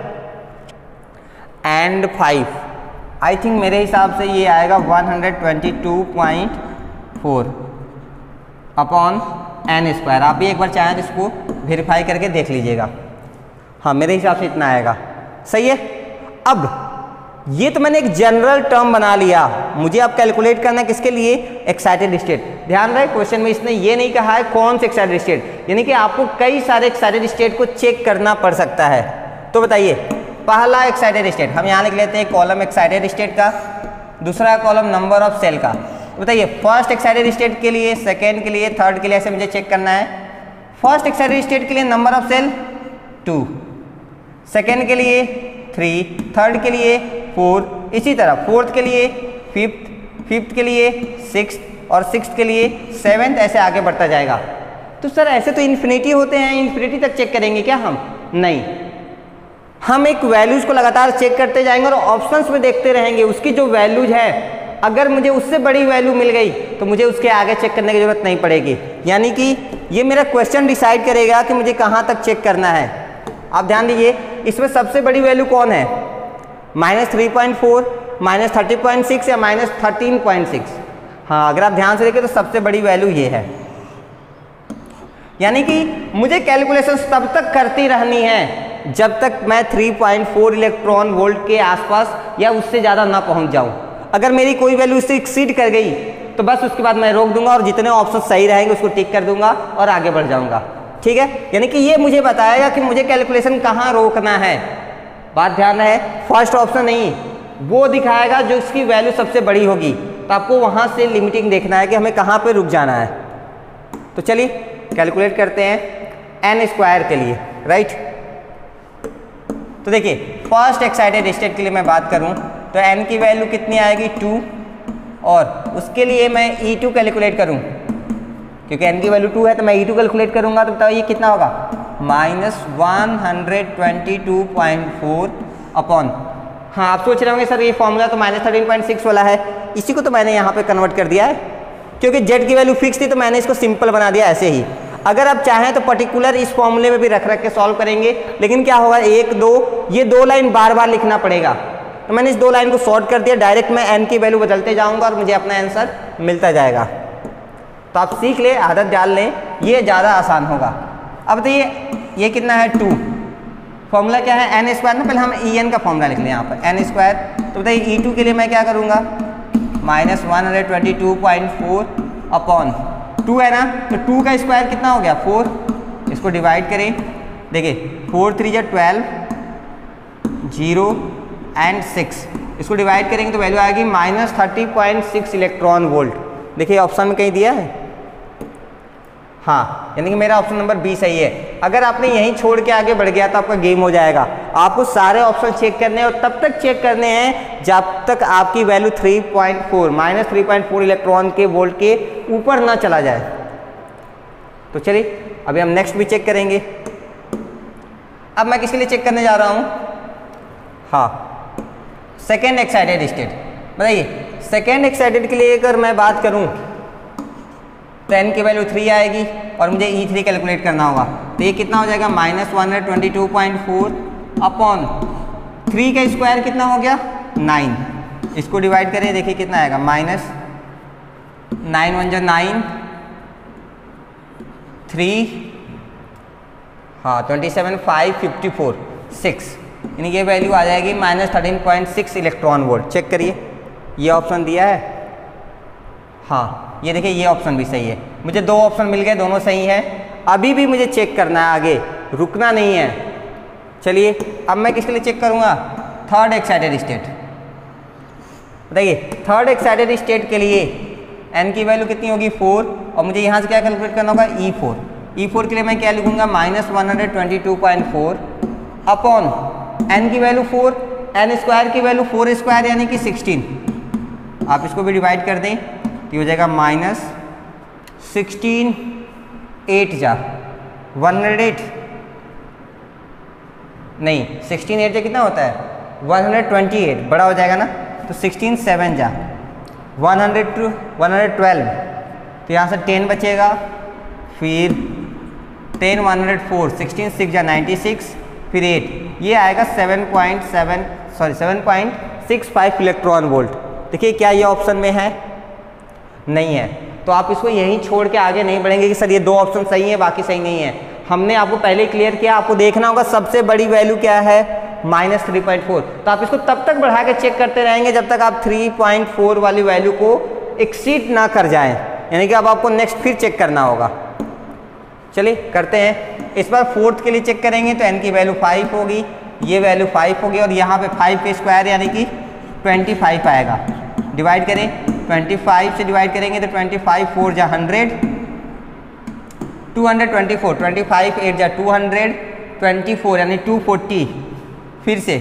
and five, I think मेरे हिसाब से ये आएगा one hundred twenty two point four upon n square. आप भी एक बार चाहें तो इसको वेरीफाई करके देख लीजिएगा। हाँ, मेरे हिसाब से इतना आएगा, सही है। अब ये तो मैंने एक जनरल टर्म बना लिया, मुझे अब कैलकुलेट करना है किसके लिए, एक्साइटेड स्टेट। ध्यान रहे क्वेश्चन में इसने ये नहीं कहा है कौन से एक्साइटेड स्टेट, यानी कि आपको कई सारे एक्साइटेड स्टेट को चेक करना पड़ सकता है। तो बताइए पहला एक्साइटेड स्टेट हम यहाँ लिख लेते हैं, कॉलम एक्साइटेड स्टेट का, दूसरा कॉलम नंबर ऑफ सेल का। बताइए फर्स्ट एक्साइटेड स्टेट के लिए, सेकेंड के लिए, थर्ड के लिए, ऐसे मुझे चेक करना है। फर्स्ट एक्साइटेड स्टेट के लिए number of shell two, second के लिए थ्री, थर्ड के लिए फोर, इसी तरह फोर्थ के लिए फिफ्थ, फिफ्थ के लिए सिक्स और सिक्स के लिए सेवेंथ, ऐसे आगे बढ़ता जाएगा। तो सर ऐसे तो इन्फिनिटी होते हैं, इन्फिनिटी तक चेक करेंगे क्या हम, नहीं, हम एक वैल्यूज को लगातार चेक करते जाएंगे और ऑप्शंस में देखते रहेंगे, उसकी जो वैल्यूज है अगर मुझे उससे बड़ी वैल्यू मिल गई तो मुझे उसके आगे चेक करने की जरूरत नहीं पड़ेगी। यानी कि ये मेरा क्वेश्चन डिसाइड करेगा कि मुझे कहाँ तक चेक करना है। आप ध्यान दीजिए, इसमें सबसे बड़ी वैल्यू कौन है, minus three point four, minus thirty point six या माइनस थर्टीन पॉइंट सिक्स। हाँ, अगर आप ध्यान से देखें तो सबसे बड़ी वैल्यू ये है। यानी कि मुझे कैलकुलेशन तब तक करती रहनी है जब तक मैं three point four electron volt के आसपास या उससे ज़्यादा ना पहुंच जाऊं। अगर मेरी कोई वैल्यू इससे एक्सीड कर गई तो बस उसके बाद मैं रोक दूंगा और जितने ऑप्शन सही रहेंगे उसको टिक कर दूंगा और आगे बढ़ जाऊंगा। ठीक है, यानी कि ये मुझे बताएगा कि मुझे कैलकुलेशन कहाँ रोकना है। बात ध्यान है, फर्स्ट ऑप्शन नहीं, वो दिखाएगा जो इसकी वैल्यू सबसे बड़ी होगी। तो आपको वहाँ से लिमिटिंग देखना है कि हमें कहाँ पर रुक जाना है। तो चलिए कैलकुलेट करते हैं एन स्क्वायर के लिए, राइट। तो देखिए फर्स्ट एक्साइटेड स्टेट के लिए मैं बात करूं तो एन की वैल्यू कितनी आएगी, टू, और उसके लिए मैं ई टू कैलकुलेट करूं क्योंकि एन की वैल्यू टू है तो मैं ई टू कैलकुलेट करूंगा। तो बताओ ये कितना होगा, minus one hundred twenty two point four upon, हाँ आप सोच रहे होंगे सर ये फॉर्मूला तो माइनस थर्टीन पॉइंट सिक्स वाला है, इसी को तो मैंने यहाँ पे कन्वर्ट कर दिया है क्योंकि जेड की वैल्यू फिक्स थी तो मैंने इसको सिंपल बना दिया ऐसे ही। अगर आप चाहें तो पर्टिकुलर इस फॉर्मूले में भी रख रख के सॉल्व करेंगे, लेकिन क्या होगा, एक दो ये दो लाइन बार बार लिखना पड़ेगा। तो मैंने इस दो लाइन को शॉर्ट कर दिया, डायरेक्ट मैं एन की वैल्यू बदलते जाऊंगा और मुझे अपना आंसर मिलता जाएगा। तो आप सीख ले, आदत डाल लें, ये ज़्यादा आसान होगा। अब बताइए ये कितना है, टू, फॉर्मूला क्या है, एन स्क्वायर ना, पहले हम ई एन का फॉर्मूला लिख लें यहाँ पर, एन स्क्वायर। तो बताइए ई टू के लिए मैं क्या करूँगा, minus one hundred twenty two point four upon two है ना, तो टू का स्क्वायर कितना हो गया, फोर, इसको डिवाइड करें, देखिए फोर थ्री जा ट्वेल्व, जीरो एंड सिक्स, इसको डिवाइड करेंगे तो वैल्यू आएगी minus thirty point six electron volt. देखिए ऑप्शन में कहीं दिया है, हाँ, यानी कि मेरा ऑप्शन नंबर बी सही है। अगर आपने यहीं छोड़ के आगे बढ़ गया तो आपका गेम हो जाएगा। आपको सारे ऑप्शन चेक करने हैं और तब तक चेक करने हैं जब तक आपकी value three point four minus three point four electron के वोल्ट के ऊपर ना चला जाए। तो चलिए अभी हम नेक्स्ट भी चेक करेंगे। अब मैं किसके लिए चेक करने जा रहा हूँ, हाँ, सेकेंड एक्साइटेड स्टेट। बताइए सेकेंड एक्साइटेड के लिए अगर मैं बात करूँ तो एन की वैल्यू थ्री आएगी और मुझे ई थ्री कैलकुलेट करना होगा। तो ये कितना हो जाएगा, minus one hundred twenty two point four upon three का स्क्वायर कितना हो गया, नाइन, इसको डिवाइड करें, देखिए कितना आएगा, माइनस नाइन वन जा नाइन, थ्री, हाँ twenty seven, five fifty four, six, यानी ये वैल्यू आ जाएगी minus thirteen point six electron volt. Check करिए ये ऑप्शन दिया है, हाँ ये देखिए ये ऑप्शन भी सही है। मुझे दो ऑप्शन मिल गए, दोनों सही हैं। अभी भी मुझे चेक करना है, आगे रुकना नहीं है। चलिए अब मैं किसके लिए चेक करूँगा, थर्ड एक्साइटेड स्टेट। बताइए थर्ड एक्साइटेड स्टेट के लिए एन की वैल्यू कितनी होगी, फोर, और मुझे यहाँ से क्या कैलकुलेट करना होगा, ई फोर। ई फोर के लिए मैं क्या लिखूँगा, minus one hundred twenty two point four upon n की वैल्यू फोर, एन स्क्वायर की वैल्यू फोर स्क्वायर यानी कि सिक्सटीन। आप इसको भी डिवाइड कर दें तो हो जाएगा माइनस सिक्सटीन, एट जा वन हंड्रेड एट, नहीं सिक्सटीन एट जा कितना होता है, वन हंड्रेड ट्वेंटी एट, बड़ा हो जाएगा ना, तो सिक्सटीन सेवन जा one hundred two one hundred twelve, तो यहाँ से टेन बचेगा, फिर ten one hundred four, sixteen six जा नाइन्टी सिक्स, फिर एट, ये आएगा seven point seven sorry seven point six five electron volt. देखिए क्या ये ऑप्शन में है, नहीं है, तो आप इसको यहीं छोड़ के आगे नहीं बढ़ेंगे कि सर ये दो ऑप्शन सही है बाकी सही नहीं है। हमने आपको पहले क्लियर किया, आपको देखना होगा सबसे बड़ी वैल्यू क्या है, माइनस थ्री पॉइंट फोर। तो आप इसको तब तक बढ़ा के चेक करते रहेंगे जब तक आप थ्री पॉइंट फोर वाली वैल्यू को एक्सीड ना कर जाएं, यानी कि अब आपको नेक्स्ट फिर चेक करना होगा। चलिए करते हैं, इस बार फोर्थ के लिए चेक करेंगे तो एन की वैल्यू फाइव होगी, ये वैल्यू फाइव होगी और यहाँ पे फाइव के स्क्वायर यानी कि ट्वेंटी फाइव आएगा। डिवाइड करें, ट्वेंटी फाइव से डिवाइड करेंगे तो ट्वेंटी फाइव फोर जा hundred, two hundred twenty four, twenty five eight जा टू हंड्रेड ट्वेंटी फोर यानी टू फोर्टी, फिर से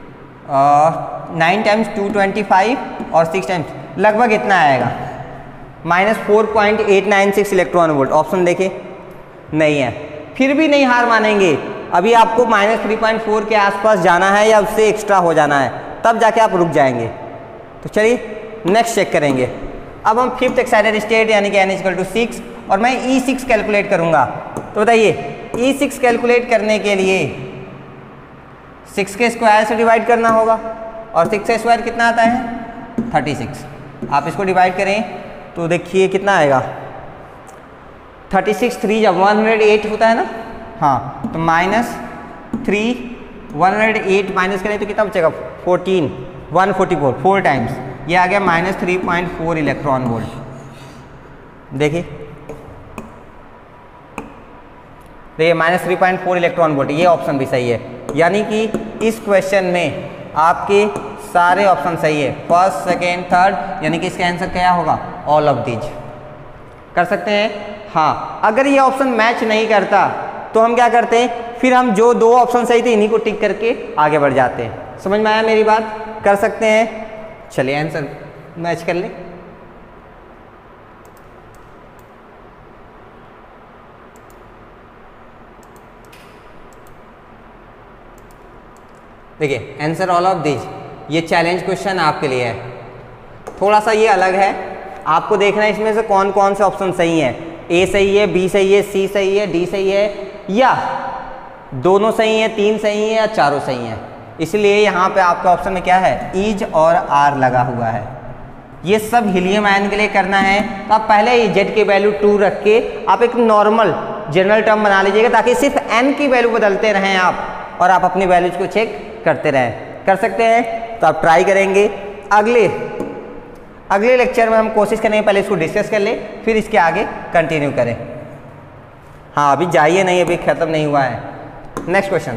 nine times two twenty five और सिक्स टाइम्स, लगभग इतना आएगा, minus four point eight nine six electron volt. Option देखे नहीं है, फिर भी नहीं हार मानेंगे, अभी आपको माइनस थ्री पॉइंट फोर के आसपास जाना है या उससे एक्स्ट्रा हो जाना है, तब जाके आप रुक जाएंगे। तो चलिए नेक्स्ट चेक करेंगे। अब हम फिफ्थ एक्साइटेड स्टेट यानी कि एन इक्वल टू सिक्स और मैं ई सिक्स कैलकुलेट करूँगा। तो बताइए ई सिक्स कैलकुलेट करने के लिए सिक्स के स्क्वायर से डिवाइड करना होगा, और सिक्स का स्क्वायर कितना आता है थर्टी सिक्स। आप इसको डिवाइड करें तो देखिए कितना आएगा, थर्टी सिक्स थ्री जब वन हंड्रेड एट होता है ना, हाँ, तो minus three one hundred eight minus करें तो कितना बचेगा fourteen, one forty four, four times, ये आ गया minus three point four electron volt. देखिए देखिए minus three point four electron volt, ये ऑप्शन भी सही है। यानी कि इस क्वेश्चन में आपके सारे ऑप्शन सही है, फर्स्ट सेकेंड थर्ड, यानी कि इसका आंसर क्या होगा ऑल ऑफ दीज। कर सकते हैं हाँ। अगर ये ऑप्शन मैच नहीं करता तो हम क्या करते हैं, फिर हम जो दो ऑप्शन सही थे इन्हीं को टिक करके आगे बढ़ जाते हैं। समझ में आया मेरी बात? कर सकते हैं। चलिए आंसर मैच कर ले। देखिए आंसर ऑल ऑफ दिस, ये चैलेंज क्वेश्चन आपके लिए है। थोड़ा सा ये अलग है, आपको देखना है इसमें से कौन कौन से ऑप्शन सही हैं। ए सही है, बी सही है, सी सही है, डी सही है, या दोनों सही हैं, तीन सही हैं, या चारों सही हैं। इसलिए यहाँ पे आपका ऑप्शन में क्या है, ईज और आर लगा हुआ है। ये सब हीलियम आयन के लिए करना है, तो आप पहले ही जेड की वैल्यू टू रख के आप एक नॉर्मल जनरल टर्म बना लीजिएगा, ताकि सिर्फ एन की वैल्यू बदलते रहें आप, और आप अपनी वैल्यूज को चेक करते रहें। कर सकते हैं, तो आप ट्राई करेंगे। अगले अगले लेक्चर में हम कोशिश करेंगे पहले इसको डिस्कस कर ले, फिर इसके आगे कंटिन्यू करें। हाँ अभी जाइए नहीं, अभी ख़त्म नहीं हुआ है। नेक्स्ट क्वेश्चन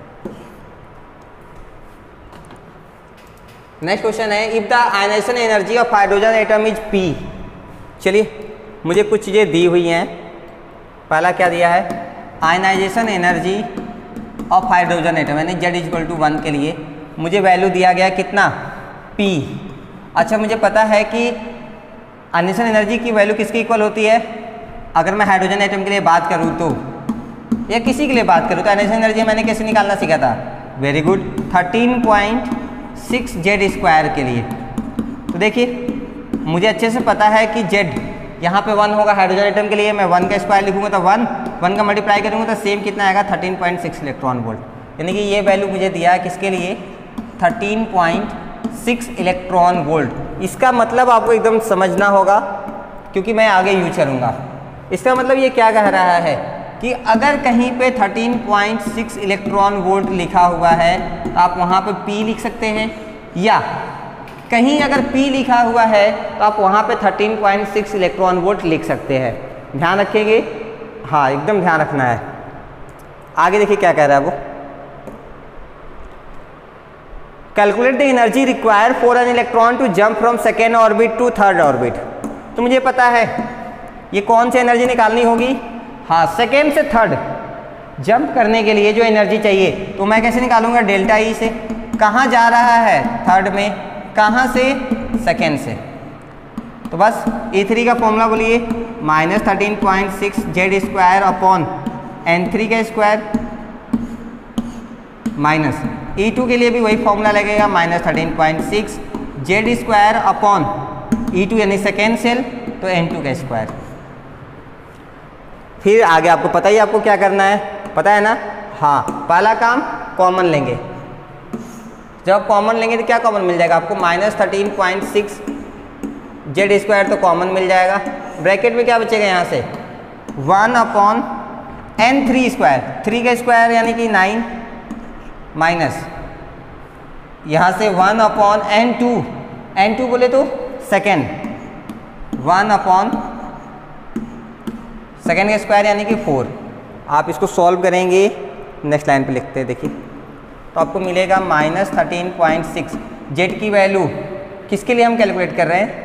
नेक्स्ट क्वेश्चन है, if the ionisation energy of hydrogen atom is P. चलिए मुझे कुछ चीज़ें दी हुई हैं। पहला क्या दिया है, ionisation energy of hydrogen atom, यानी Z is equal to one के लिए मुझे वैल्यू दिया गया कितना, पी। अच्छा मुझे पता है कि आयनाइजेशन एनर्जी की वैल्यू किसकी इक्वल होती है, अगर मैं हाइड्रोजन एटम के लिए बात करूँ तो, या किसी के लिए बात करूँ तो आयनाइजेशन एनर्जी मैंने कैसे निकालना सीखा था, very good, thirteen point six Z square के लिए। तो देखिए मुझे अच्छे से पता है कि जेड यहाँ पे वन होगा हाइड्रोजन एटम के लिए, मैं वन का स्क्वायर लिखूंगा तो वन, वन का मल्टीप्लाई करूँगा तो सेम कितना आएगा thirteen point six electron volt. यानी कि ये वैल्यू मुझे दिया है किसके लिए, thirteen point six electron volt. इसका मतलब आपको एकदम समझना होगा, क्योंकि मैं आगे यूज करूँगा। इसका मतलब ये क्या कह रहा है कि अगर कहीं पे thirteen point six electron volt लिखा हुआ है तो आप वहाँ पे P लिख सकते हैं, या कहीं अगर P लिखा हुआ है तो आप वहाँ पे thirteen point six electron volt लिख सकते हैं। ध्यान रखेंगे, हाँ एकदम ध्यान रखना है। आगे देखिए क्या कह रहा है वो, calculate the energy required for an electron to jump from second orbit to third orbit. तो मुझे पता है ये कौन सी एनर्जी निकालनी होगी, हाँ सेकेंड से थर्ड जंप करने के लिए जो एनर्जी चाहिए, तो मैं कैसे निकालूंगा, डेल्टा ई से। कहाँ जा रहा है, थर्ड में, कहाँ से, सेकेंड से। तो बस ए थ्री का फॉर्मूला बोलिए, minus thirteen point six Z square upon n three का स्क्वायर, माइनस ई टू के लिए भी वही फॉर्मूला लगेगा, minus thirteen point six Z square upon E two यानी सेकेंड सेल, तो एन टू का स्क्वायर। फिर आगे आपको पता ही आपको क्या करना है, पता है ना, हाँ पहला काम कॉमन लेंगे। जब कॉमन लेंगे तो क्या कॉमन मिल जाएगा आपको, minus thirteen point six Z square तो कॉमन मिल जाएगा। ब्रैकेट में क्या बचेगा यहाँ से, one upon n three square, three का स्क्वायर यानी कि नाइन, माइनस यहाँ से one upon n two, n two बोले तो सेकेंड, वन अपॉन सेकेंड का स्क्वायर यानी कि फोर। आप इसको सॉल्व करेंगे, नेक्स्ट लाइन पे लिखते हैं देखिए, तो आपको मिलेगा minus thirteen point six. Z की वैल्यू किसके लिए हम कैलकुलेट कर रहे हैं,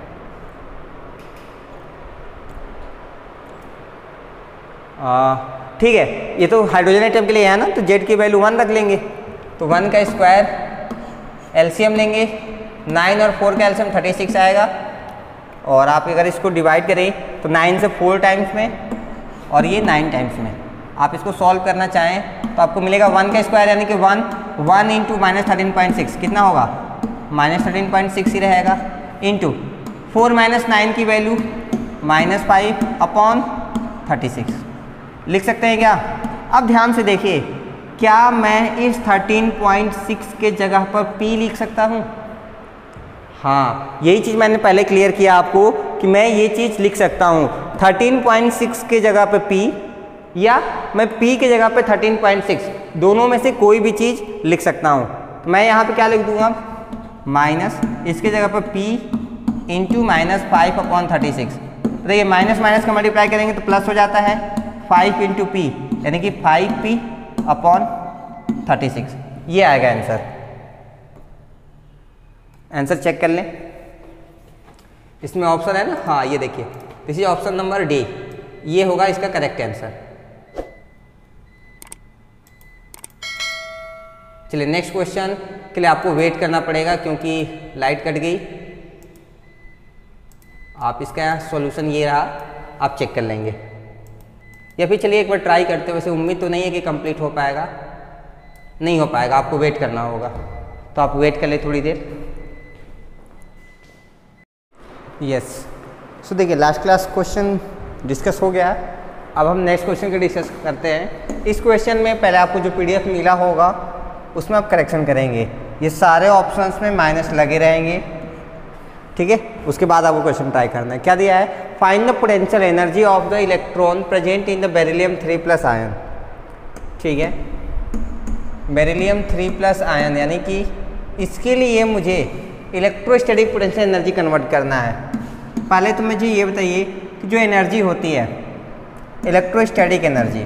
ठीक है, ये तो हाइड्रोजन एटम के लिए है ना, तो जेड की वैल्यू वन रख लेंगे। तो वन का स्क्वायर एलसीएम लेंगे, नाइन और फोर का एलसीएम थर्टी सिक्स आएगा, और आप अगर इसको डिवाइड करें तो नाइन से फोर टाइम्स में और ये नाइन टाइम्स में। आप इसको सॉल्व करना चाहें तो आपको मिलेगा वन का स्क्वायर यानी कि one, one into minus thirteen point six कितना होगा, माइनस थर्टीन पॉइंट सिक्स ही रहेगा, इंटू फोर माइनस नाइन की value minus five upon thirty six लिख सकते हैं क्या? अब ध्यान से देखिए, क्या मैं इस थर्टीन पॉइंट सिक्स के जगह पर p लिख सकता हूँ? हाँ, यही चीज़ मैंने पहले क्लियर किया आपको कि मैं ये चीज़ लिख सकता हूँ थर्टीन पॉइंट सिक्स के जगह पे p, या मैं p के जगह पे थर्टीन पॉइंट सिक्स, दोनों में से कोई भी चीज़ लिख सकता हूँ। तो मैं यहाँ पे क्या लिख दूँगा? माइनस इसके जगह पर p into minus five upon thirty six. देखिए माइनस माइनस का मल्टीप्लाई करेंगे तो प्लस हो जाता है, फाइव इंटू पी यानी कि five P upon thirty six. ये आएगा आंसर। आंसर चेक कर लें, इसमें ऑप्शन है ना, हाँ ये देखिए, this is option number D, ये होगा इसका करेक्ट आंसर। चलिए नेक्स्ट क्वेश्चन के लिए आपको वेट करना पड़ेगा क्योंकि लाइट कट गई। आप इसका सॉल्यूशन ये रहा, आप चेक कर लेंगे, या फिर चलिए एक बार ट्राई करते हैं। वैसे उम्मीद तो नहीं है कि कंप्लीट हो पाएगा, नहीं हो पाएगा, आपको वेट करना होगा, तो आप वेट कर ले थोड़ी देर। यस, सो देखिए लास्ट क्लास क्वेश्चन डिस्कस हो गया, अब हम नेक्स्ट क्वेश्चन के डिस्कस करते हैं। इस क्वेश्चन में पहले आपको जो पीडीएफ मिला होगा उसमें आप करेक्शन करेंगे, ये सारे ऑप्शंस में माइनस लगे रहेंगे, ठीक है। उसके बाद आपको क्वेश्चन ट्राई करना है। क्या दिया है? Find the potential energy of the electron present in the beryllium three plus ion, ठीक है। बेरिलियम थ्री प्लस आयन यानी कि इसके लिए मुझे इलेक्ट्रोस्टैटिक पोटेंशियल एनर्जी कन्वर्ट करना है। पहले तो मुझे ये बताइए कि जो एनर्जी होती है इलेक्ट्रोस्टैटिक एनर्जी,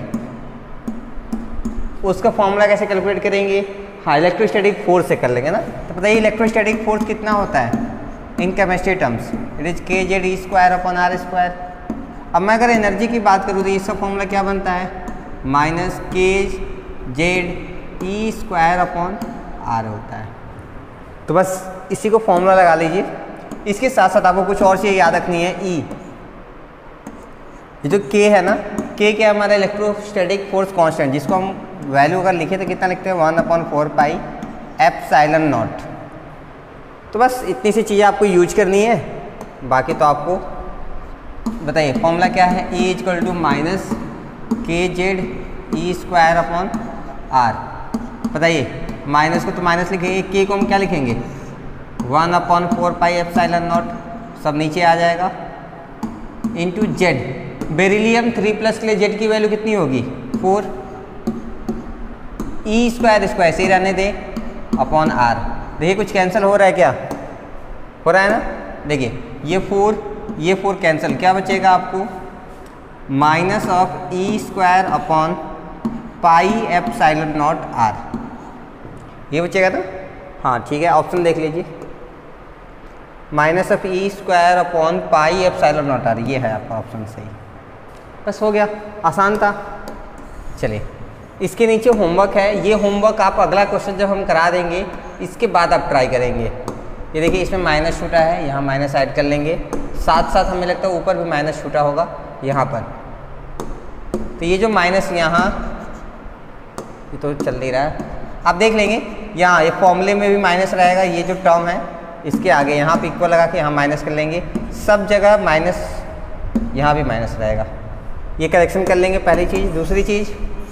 उसका फॉर्मूला कैसे कैलकुलेट करेंगे? हाँ, इलेक्ट्रोस्टैटिक फोर्स से कर लेंगे ना। तो बताइए इलेक्ट्रोस्टैटिक फोर्स कितना होता है in chemistry terms? It is K Z E square upon R square. अब मैं अगर एनर्जी की बात करूँ तो इसका फॉर्मूला क्या बनता है? Minus K Z E square upon R होता है। तो बस इसी को फॉर्मूला लगा लीजिए। इसके साथ साथ आपको कुछ और चीज़ याद रखनी है। ई, ये जो के है ना, के क्या हमारा इलेक्ट्रोस्टैटिक फोर्स कांस्टेंट, जिसको हम वैल्यू अगर लिखे तो कितना लिखते हैं? One upon four pi epsilon naught. तो बस इतनी सी चीज़ें आपको यूज करनी है, बाकी तो आपको बताइए फॉर्मूला क्या है? E equal to minus K Z E square upon R. बताइए माइनस को तो माइनस लिखेंगे, के को हम क्या लिखेंगे? One upon four pi epsilon naught, सब नीचे आ जाएगा, into Z. Beryllium three plus के लिए जेड की वैल्यू कितनी होगी? फोर। ई स्क्वायर स्क्वायर से ही रहने दें अपॉन आर। देखिए कुछ कैंसिल हो रहा है, क्या हो रहा है ना? देखिए ये फोर ये फोर कैंसिल, क्या बचेगा आपको? Minus of E square upon pi epsilon naught R, ये बचेगा। तो हाँ ठीक है, ऑप्शन देख लीजिए, minus of E square upon pi epsilon naught R, ये है आपका ऑप्शन सही। बस हो गया, आसान था। चलिए इसके नीचे होमवर्क है, ये होमवर्क आप अगला क्वेश्चन जब हम करा देंगे इसके बाद आप ट्राई करेंगे। ये देखिए इसमें माइनस छूटा है, यहाँ माइनस ऐड कर लेंगे, साथ साथ हमें लगता है ऊपर भी माइनस छूटा होगा यहाँ पर। तो ये जो माइनस यहाँ, ये तो चल नहीं रहा है, आप देख लेंगे यहाँ ये फॉर्मूले में भी माइनस रहेगा। ये जो टर्म है इसके आगे यहाँ पे इक्वल लगा के यहाँ माइनस कर लेंगे, सब जगह माइनस, यहाँ भी माइनस रहेगा। ये करेक्शन कर लेंगे, पहली चीज़। दूसरी चीज़,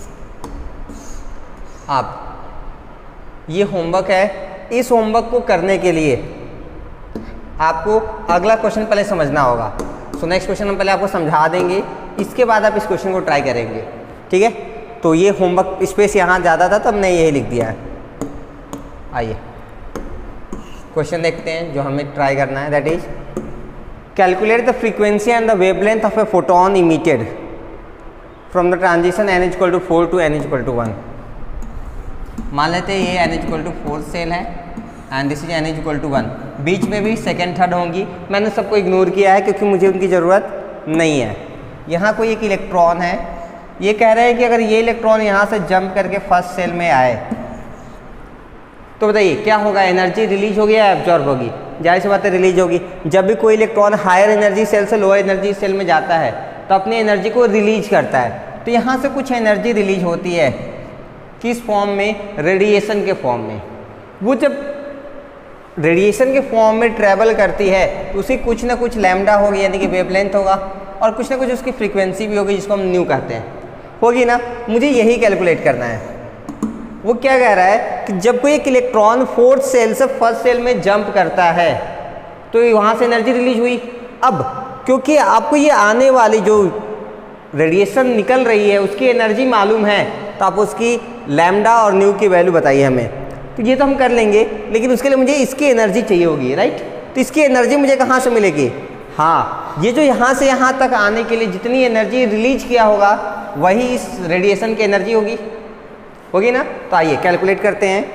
आप ये होमवर्क है, इस होमवर्क को करने के लिए आपको अगला क्वेश्चन पहले समझना होगा। सो नेक्स्ट क्वेश्चन हम पहले आपको समझा देंगे, इसके बाद आप इस क्वेश्चन को ट्राई करेंगे, ठीक है। तो ये होमवर्क स्पेस यहाँ ज़्यादा था तो हमने यही लिख दिया है। आइए क्वेश्चन देखते हैं जो हमें ट्राई करना है, that is calculate the frequency and the wavelength of a photon emitted from the transition N equal to four to N equal to one. मान लेते हैं ये N equal to four shell है and this is N equal to one. बीच में भी second third होंगी, मैंने सबको इग्नोर किया है क्योंकि मुझे उनकी ज़रूरत नहीं है। यहाँ कोई एक इलेक्ट्रॉन है, ये कह रहे हैं कि अगर ये इलेक्ट्रॉन यहाँ से जंप करके फर्स्ट सेल में आए तो बताइए क्या होगा? एनर्जी रिलीज होगी या एब्जॉर्ब होगी? जाहिर सी बात है रिलीज होगी। जब भी कोई इलेक्ट्रॉन हायर एनर्जी सेल से लोअर एनर्जी सेल में जाता है तो अपनी एनर्जी को रिलीज करता है। तो यहाँ से कुछ एनर्जी रिलीज होती है, किस फॉर्म में? रेडिएशन के फॉर्म में। वो जब रेडिएशन के फॉर्म में ट्रैवल करती है तो उसी कुछ ना कुछ लैम्डा होगी, यानी कि वेवलेंथ होगा, और कुछ ना कुछ उसकी फ्रीक्वेंसी भी होगी जिसको हम न्यू कहते हैं, होगी ना। मुझे यही कैलकुलेट करना है। वो क्या कह रहा है कि जब कोई एक इलेक्ट्रॉन फोर्थ सेल से फर्स्ट सेल में जंप करता है तो वहाँ से एनर्जी रिलीज हुई। अब क्योंकि आपको ये आने वाली जो रेडिएशन निकल रही है उसकी एनर्जी मालूम है, तो आप उसकी लैम्डा और न्यू की वैल्यू बताइए हमें। तो ये तो हम कर लेंगे, लेकिन उसके लिए मुझे इसकी एनर्जी चाहिए होगी, राइट। तो इसकी एनर्जी मुझे कहाँ से मिलेगी? हाँ, ये जो यहाँ से यहाँ तक आने के लिए जितनी एनर्जी रिलीज किया होगा वही इस रेडिएशन की एनर्जी होगी, होगी ना। तो आइए कैलकुलेट करते हैं।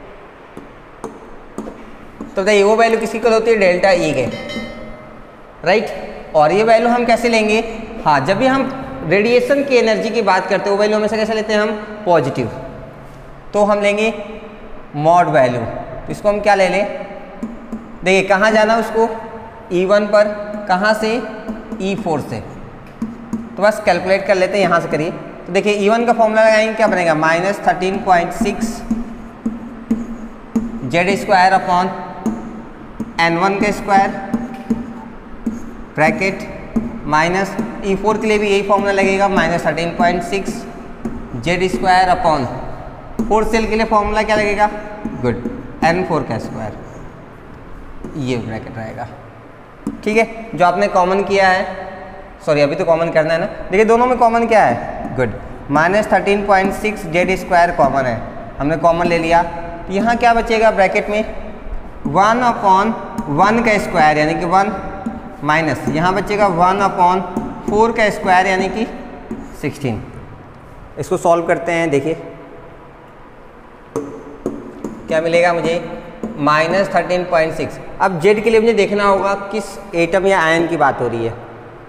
तो बताइए वो वैल्यू किसकी इक्वल होती है? डेल्टा ई के, राइट। और ये वैल्यू हम कैसे लेंगे? हाँ, जब भी हम रेडिएशन की एनर्जी की बात करते हैं वो वैल्यू हमेशा कैसे लेते हैं हम? पॉजिटिव। तो हम लेंगे मॉड वैल्यू। तो इसको हम क्या ले लें? देखिए कहाँ जाना उसको? ई वन पर, कहाँ से? ई फोर से। तो बस कैलकुलेट कर लेते हैं, यहाँ से करिए। तो देखिए ई वन का फॉर्मूला लगाएंगे, क्या बनेगा? Minus thirteen point six Z square upon N one का square bracket minus E four के लिए भी यही फॉर्मूला लगेगा, minus thirteen point six Z square upon four shell के लिए फॉर्मूला क्या लगेगा? गुड, एन फोर का स्क्वायर, ये ब्रैकेट रहेगा। ठीक है, जो आपने कॉमन किया है, सॉरी अभी तो कॉमन करना है ना। देखिए दोनों में कॉमन क्या है? Good, minus thirteen point six Z square common है, हमने कॉमन ले लिया। तो यहाँ क्या बचेगा ब्रैकेट में? वन अपॉन वन का स्क्वायर यानी कि वन, माइनस यहाँ बचेगा वन अपॉन फोर का स्क्वायर यानी कि सिक्सटीन। इसको सॉल्व करते हैं, देखिए क्या मिलेगा मुझे? Minus thirteen point six. अब जेड के लिए मुझे देखना होगा किस एटम या आयन की बात हो रही है।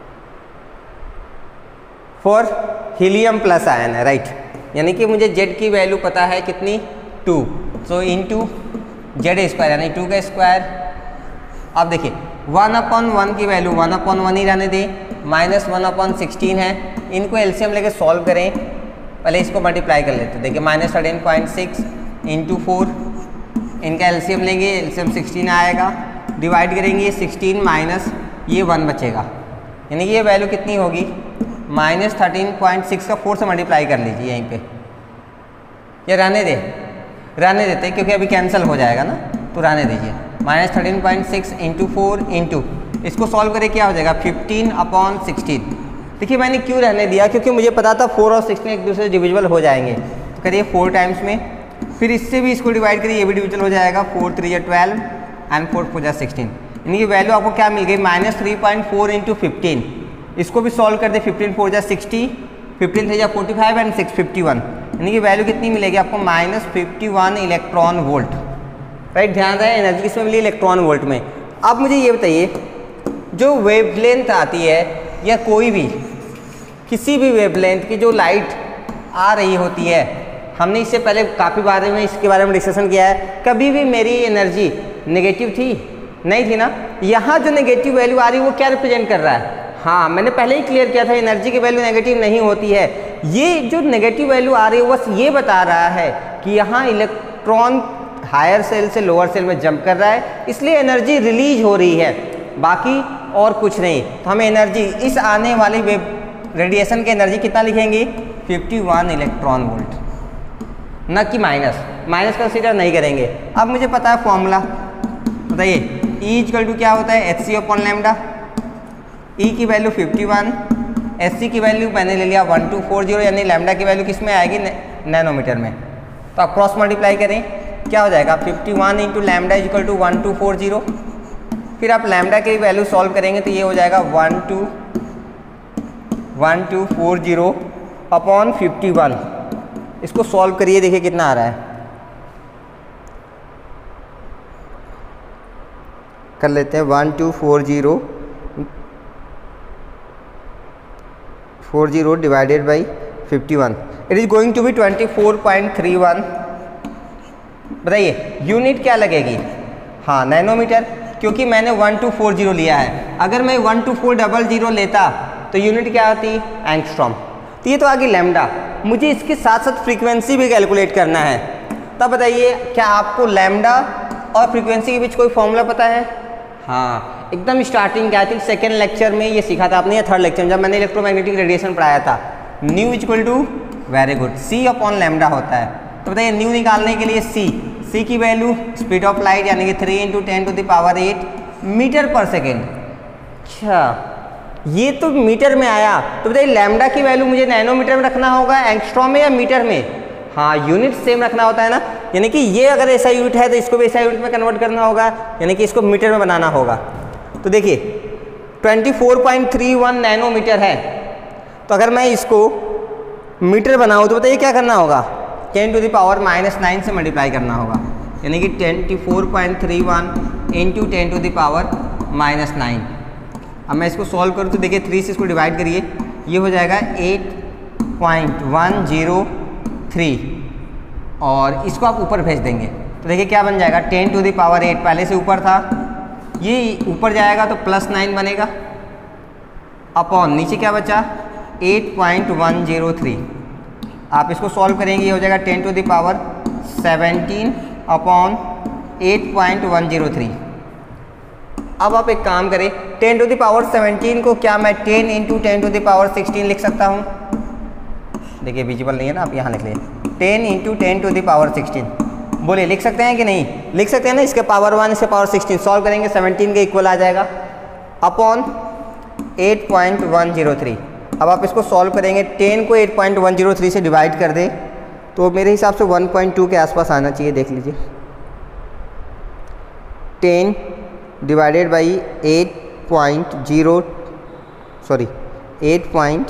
फॉर हीलियम प्लस आयन है, राइट। यानी कि मुझे जेड की वैल्यू पता है कितनी? Two. So into Z square यानी टू का स्क्वायर। अब देखिए वन अपॉन वन की वैल्यू वन अपॉन वन ही रहने दें, माइनस वन अपॉन सिक्सटीन है। इनको एलसीएम लेके सॉल्व करें, पहले इसको मल्टीप्लाई कर लेते हैं। देखिए minus thirteen point six into four, इनका एलसीएम लेंगे, एलसीएम सिक्सटीन आएगा, डिवाइड करेंगे सिक्सटीन माइनस ये वन बचेगा, यानी कि ये वैल्यू कितनी होगी? माइनस थर्टीन पॉइंट सिक्स का फोर से मल्टीप्लाई कर लीजिए यहीं पे। ये रहने दे, रहने देते क्योंकि अभी कैंसिल हो जाएगा ना, तो रहने दीजिए। Minus thirteen point six into four into इसको सॉल्व करें, क्या हो जाएगा? Fifteen upon sixteen. देखिए मैंने क्यों रहने दिया? क्योंकि मुझे पता था फोर और सिक्सटीन एक दूसरे से डिविजिबल हो जाएंगे। तो करिए फोर टाइम्स में, फिर इससे भी इसको डिवाइड करिए, ये भी डिविजिबल हो जाएगा। फोर थ्री या ट्वेल्व एंड फोर फोर जा सिक्सटीन, यानी कि वैल्यू आपको क्या मिल गई? Minus three point four into fifteen. इसको भी सॉल्व कर दे, फिफ्टीन फोर जा सिक्सटी, फिफ्टीन थ्री जा forty five and six fifty one, यानी कि वैल्यू कितनी मिलेगी आपको? Minus fifty one electron volt, right. ध्यान रहे एनर्जी किसमें मिली? इलेक्ट्रॉन वोल्ट में। अब मुझे ये बताइए, जो वेवलेंथ आती है या कोई भी किसी भी वेवलेंथ की जो लाइट आ रही होती है, हमने इससे पहले काफ़ी बारे में इसके बारे में डिस्कशन किया है, कभी भी मेरी एनर्जी नेगेटिव थी? नहीं थी ना। यहाँ जो नेगेटिव वैल्यू आ रही है वो क्या रिप्रेजेंट कर रहा है? हाँ, मैंने पहले ही क्लियर किया था एनर्जी की वैल्यू नेगेटिव नहीं होती है। ये जो नेगेटिव वैल्यू आ रही है बस ये बता रहा है कि यहाँ इलेक्ट्रॉन हायर सेल से लोअर सेल में जंप कर रहा है, इसलिए एनर्जी रिलीज हो रही है, बाकी और कुछ नहीं। तो हमें एनर्जी इस आने वाली वेव रेडिएशन की एनर्जी कितना लिखेंगे? फिफ्टी वन इलेक्ट्रॉन वोल्ट, न कि माइनस। माइनस कंसीडर नहीं करेंगे। अब मुझे पता है फॉर्मूला, बताइए ई इक्वल टू क्या होता है? H C upon lambda. E की value fifty one, H C की वैल्यू मैंने ले लिया वन टू फोर जीरो, यानी लैम्डा की वैल्यू किस में आएगी? नैनोमीटर में। तो आप क्रॉस मल्टीप्लाई करें, क्या हो जाएगा? Fifty one into lambda is equal to one two four zero. फिर आप लैम्डा की वैल्यू सॉल्व करेंगे तो ये हो जाएगा one two one two four zero upon fifty one. इसको सॉल्व करिए, देखिए कितना आ रहा है। कर लेते हैं one two four zero four zero divided by fifty one, it is going to be twenty four point three one. बताइए यूनिट क्या लगेगी? हाँ, नैनोमीटर, क्योंकि मैंने वन टू फोर जीरो लिया है। अगर मैं one two four double zero लेता तो यूनिट क्या होती? एंगस्ट्रॉम। तो ये तो आ गई लैम्डा। मुझे इसके साथ साथ फ्रीक्वेंसी भी कैलकुलेट करना है। तब बताइए क्या आपको लैम्डा और फ्रीक्वेंसी के बीच कोई फॉर्मूला पता है? हाँ, एकदम स्टार्टिंग क्या थी, सेकेंड लेक्चर में ये सीखा था आपने, या थर्ड लेक्चर में जब मैंने इलेक्ट्रोमैग्नेटिक रेडिएशन पढ़ाया था। Nu equal to, very good, C upon lambda होता है। तो बताइए न्यू निकालने के लिए सी सी की वैल्यू स्पीड ऑफ लाइट यानी कि three into ten to the power eight metre पर सेकेंड। अच्छा, ये तो मीटर में आया, तो बताइए लैम्डा की वैल्यू मुझे नैनोमीटर में रखना होगा, एंगस्ट्रॉम में या मीटर में? हाँ, यूनिट सेम रखना होता है ना, यानी कि ये अगर ऐसा यूनिट है तो इसको भी ऐसा यूनिट में कन्वर्ट करना होगा, यानी कि इसको मीटर में बनाना होगा। तो देखिए चौबीस पॉइंट तीन एक नैनोमीटर है, तो अगर मैं इसको मीटर बनाऊँ तो बताइए क्या करना होगा, ten to the power minus nine से मल्टीप्लाई करना होगा, यानी कि चौबीस पॉइंट तीन एक into ten to the power minus nine. अब मैं इसको सॉल्व करूँ तो देखिए थ्री से इसको डिवाइड करिए, ये हो जाएगा eight point one zero three, और इसको आप ऊपर भेज देंगे तो देखिए क्या बन जाएगा, ten to the power eight पहले से ऊपर था, ये ऊपर जाएगा तो प्लस नाइन बनेगा, अपॉन नीचे क्या बचा eight point one zero three. आप इसको सॉल्व करेंगे, ये हो जाएगा ten to the power seventeen upon eight point one zero three. अब आप एक काम करें, ten to the power seventeen को क्या मैं ten into ten to the power sixteen लिख सकता हूँ? देखिए विजिबल नहीं है ना, आप यहाँ लिख लें ten into ten to the power sixteen. बोलिए लिख सकते हैं कि नहीं? लिख सकते हैं ना, इसके पावर वन इसके पावर सिक्सटीन सॉल्व करेंगे सेवनटीन के इक्वल आ जाएगा, upon eight point one zero three. अब आप इसको सॉल्व करेंगे, टेन को eight point one zero three से डिवाइड कर दें तो मेरे हिसाब से वन पॉइंट टू के आसपास आना चाहिए, देख लीजिए। Ten divided by eight point zero sorry eight point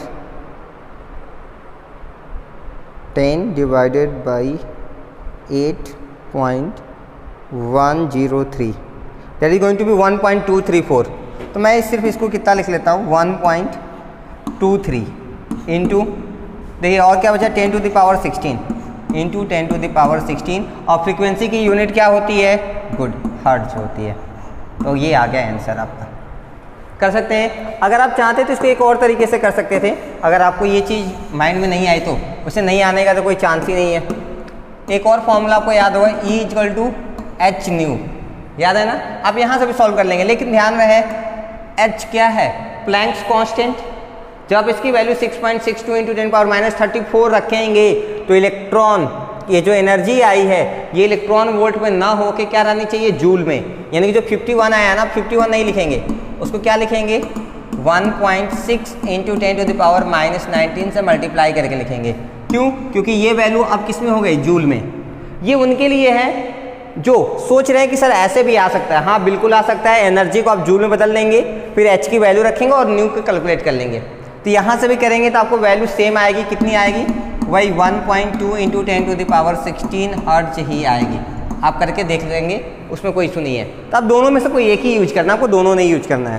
ten divided by eight point one zero three, that is going to be one point two three four. तो मैं सिर्फ इसको कितना लिख लेता हूँ, one point two three into, देखिए और क्या बचा, ten to the power sixteen into ten to the power sixteen, और फ्रीक्वेंसी की यूनिट क्या होती है? गुड, हर्ट्ज होती है। तो ये आ गया आंसर आपका। कर सकते हैं, अगर आप चाहते तो इसको एक और तरीके से कर सकते थे, अगर आपको ये चीज़ माइंड में नहीं आई तो उसे नहीं आने का तो कोई चांस ही नहीं है। एक और फॉर्मूला आपको याद होगा, E equal to H nu, याद है ना? आप यहाँ से भी सॉल्व कर लेंगे, लेकिन ध्यान रहे एच क्या है, प्लैंक्स कांस्टेंट। जब आप इसकी value six point six two into ten power minus thirty four रखेंगे तो इलेक्ट्रॉन, ये जो एनर्जी आई है ये इलेक्ट्रॉन वोल्ट में ना हो के क्या रहनी चाहिए, जूल में। यानी कि जो फिफ्टी वन आया ना, फिफ्टी वन नहीं लिखेंगे, उसको क्या लिखेंगे, one point six into ten to the power minus nineteen से मल्टीप्लाई करके लिखेंगे। क्यों? क्योंकि ये वैल्यू अब किस में हो गई, जूल में। ये उनके लिए है जो सोच रहे हैं कि सर ऐसे भी आ सकता है। हाँ बिल्कुल आ सकता है, एनर्जी को आप जूल में बदल देंगे, फिर एच की वैल्यू रखेंगे और न्यू को कैलकुलेट कर लेंगे। तो यहाँ से भी करेंगे तो आपको वैल्यू सेम आएगी, कितनी आएगी, वही one point two into ten to the power sixteen hertz ही आएगी। आप करके देख लेंगे, उसमें कोई इशू नहीं है। तो आप दोनों में से कोई एक ही यूज करना, आपको दोनों नहीं यूज करना है।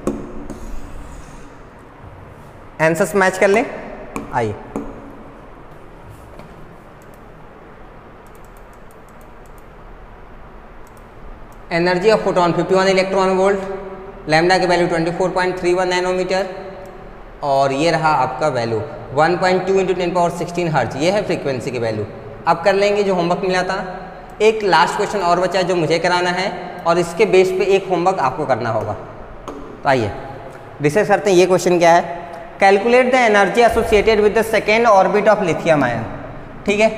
आंसर्स मैच कर लें, आइए। Energy of photon fifty one electron volt, lambda की value twenty four point three one nanometre, और ये रहा आपका value one point two into ten power sixteen hertz. ये है फ्रीक्वेंसी की वैल्यू। अब कर लेंगे जो होमवर्क मिला था। एक लास्ट क्वेश्चन और बचा है जो मुझे कराना है, और इसके बेस पे एक होमवर्क आपको करना होगा। तो आइए डिस्कस करते हैं। ये क्वेश्चन क्या है, calculate the energy associated with the second orbit of lithium ion. ठीक है,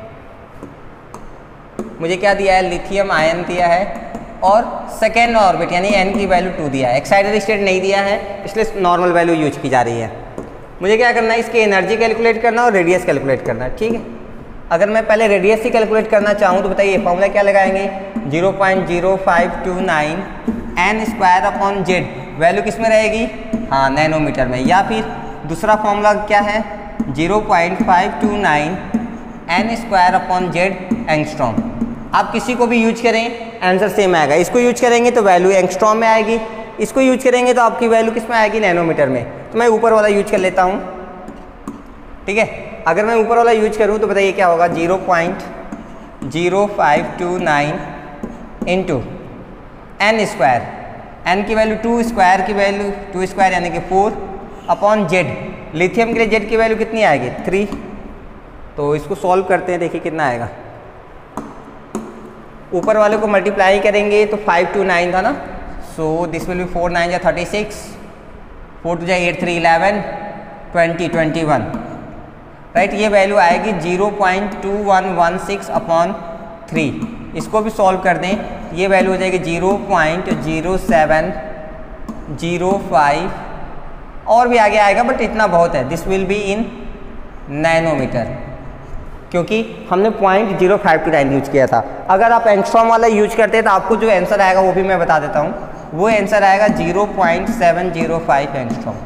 मुझे क्या दिया है, लिथियम आयन दिया है और सेकेंड ऑर्बिट यानी एन की वैल्यू टू दिया है। एक्साइटेड स्टेट नहीं दिया है, इसलिए नॉर्मल वैल्यू यूज की जा रही है। मुझे क्या करना है, इसकी एनर्जी कैलकुलेट करना और रेडियस कैलकुलेट करना है। ठीक है, अगर मैं पहले रेडियस ही कैलकुलेट करना चाहूँ तो बताइए फॉर्मूला क्या लगाएंगे, zero point zero five two nine N square upon Z. Value किस में रहेगी, हाँ नैनोमीटर में। या फिर दूसरा फॉर्मूला क्या है, zero point five two nine N square upon Z angstrom. आप किसी को भी यूज करें आंसर सेम आएगा। इसको यूज करेंगे तो वैल्यू एंगस्ट्रॉम में आएगी, इसको यूज करेंगे तो आपकी वैल्यू किस में आएगी, नैनोमीटर में। तो मैं ऊपर वाला यूज कर लेता हूँ। ठीक है, अगर मैं ऊपर वाला यूज करूँ तो बताइए क्या होगा, zero point zero five two nine into N square, N की वैल्यू टू, स्क्वायर की वैल्यू टू स्क्वायर यानी कि फोर अपॉन जेड। लिथियम के लिए जेड की वैल्यू कितनी आएगी, थ्री। तो इसको सॉल्व करते हैं, देखिए कितना आएगा, ऊपर वाले को मल्टीप्लाई करेंगे तो फाइव टू नाइन था ना, so this will be four nine या थर्टी सिक्स, फोर टू जा eight three eleven, twenty twenty one, right. ये वैल्यू आएगी zero point two one one six upon three. इसको भी सॉल्व कर दें, ये वैल्यू हो जाएगी zero point zero seven zero five, और भी आगे आएगा बट इतना बहुत है। This will be in nanometre, क्योंकि हमने point zero five two nine use किया था। अगर आप एंगस्ट्रॉम वाला यूज करते हैं तो आपको जो आंसर आएगा वो भी मैं बता देता हूँ, वो आंसर आएगा zero point seven zero five angstrom.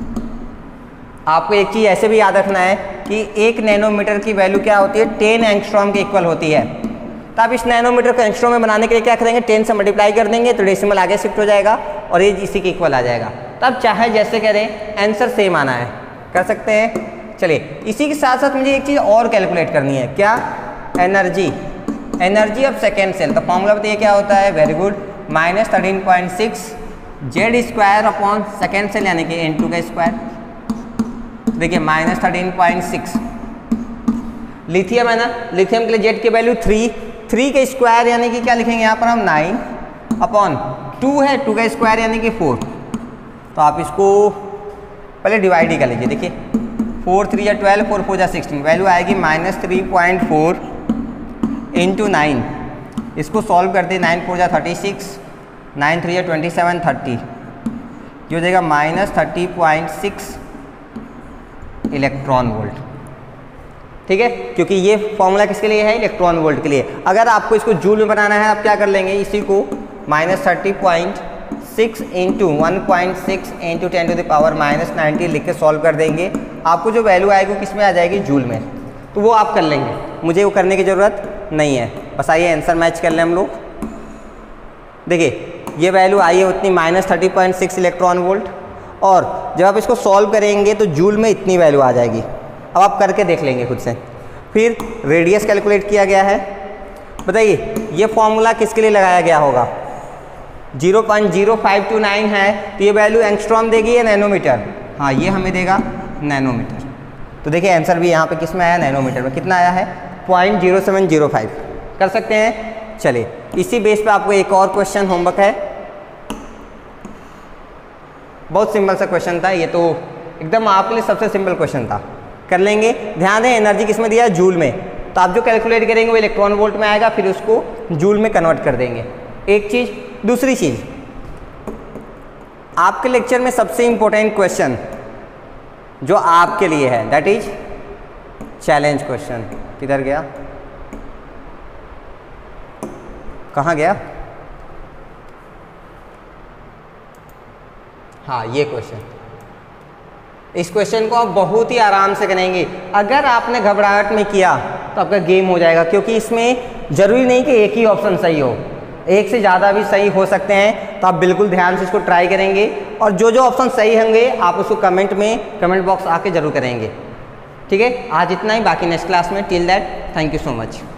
आपको एक चीज़ ऐसे भी याद रखना है कि एक नैनोमीटर की वैल्यू क्या होती है, टेन एंगस्ट्रॉम के इक्वल होती है। तो आप इस नैनोमीटर को एंगस्ट्रॉम में बनाने के लिए क्या करेंगे, टेन से मल्टीप्लाई कर देंगे तो डेसिमल आगे शिफ्ट हो जाएगा और ये इसी के इक्वल आ जाएगा। तो आप चाहे जैसे करें, आंसर सेम आना है, कर सकते हैं। चलिए, इसी के साथ साथ मुझे एक चीज़ और कैलकुलेट करनी है, क्या, energy, energy of second shell. तो फॉर्मूला बताइए क्या होता है, very good, minus thirteen point six Z square upon second shell यानी कि एन टू का स्क्वायर। देखिए minus thirteen point six, lithium है ना, लिथियम के लिए जेड की वैल्यू थ्री, थ्री के स्क्वायर यानी कि क्या लिखेंगे यहाँ पर हम नाइन अपॉन टू है, टू का स्क्वायर यानी कि फोर। तो आप इसको पहले डिवाइड ही कर लीजिए। देखिए फोर थ्री या ट्वेल्व, फोर फोर या सिक्सटीन, वैल्यू आएगी minus three point four into nine. इसको सॉल्व करते, नाइन फोर या थर्टी सिक्स, नाइन थ्री या ट्वेंटी सेवन, थर्टी, ये हो जाएगा minus thirty point six electron volt. ठीक है, क्योंकि ये फॉर्मूला किसके लिए है, इलेक्ट्रॉन वोल्ट के लिए। अगर आपको इसको जूल में बनाना है, आप क्या कर लेंगे, इसी को minus thirty point six into one point six into ten to the power minus ninety लिख के सॉल्व कर देंगे। आपको जो वैल्यू आएगी वो किस में आ जाएगी, जूल में। तो वो आप कर लेंगे, मुझे वो करने की ज़रूरत नहीं है। बस आइए आंसर मैच कर लें हम लोग। देखिए ये वैल्यू आई है उतनी, minus thirty point six electron volt, और जब आप इसको सॉल्व करेंगे तो जूल में इतनी वैल्यू आ जाएगी। अब आप करके देख लेंगे खुद से। फिर रेडियस कैलकुलेट किया गया है। बताइए ये फॉर्मूला किसके लिए लगाया गया होगा, zero point zero five two nine है, तो ये वैल्यू एंगस्ट्रॉम देगी या नैनोमीटर, हाँ ये हमें देगा नैनोमीटर। तो देखिए आंसर भी यहाँ पे किस में आया, नैनोमीटर में। कितना आया है, point zero seven zero five. कर सकते हैं। चलिए इसी बेस पे आपको एक और क्वेश्चन होमवर्क है, बहुत सिंपल सा क्वेश्चन था ये, तो एकदम आपके लिए सबसे सिंपल क्वेश्चन था, कर लेंगे। ध्यान दें एनर्जी किस में दिया है, जूल में। तो आप जो कैलकुलेट करेंगे वो इलेक्ट्रॉन वोल्ट में आएगा, फिर उसको जूल में कन्वर्ट कर देंगे। एक चीज़, दूसरी चीज़, आपके लेक्चर में सबसे इंपॉर्टेंट क्वेश्चन जो आपके लिए है, दैट इज चैलेंज क्वेश्चन। किधर गया, कहाँ गया, हाँ ये क्वेश्चन। इस क्वेश्चन को आप बहुत ही आराम से करेंगे। अगर आपने घबराहट में किया तो आपका गेम हो जाएगा, क्योंकि इसमें ज़रूरी नहीं कि एक ही ऑप्शन सही हो, एक से ज़्यादा भी सही हो सकते हैं। तो आप बिल्कुल ध्यान से इसको ट्राई करेंगे, और जो जो ऑप्शन सही होंगे आप उसको कमेंट में, कमेंट बॉक्स आके जरूर करेंगे। ठीक है, आज इतना ही, बाकी नेक्स्ट क्लास में। Till that thank you so much.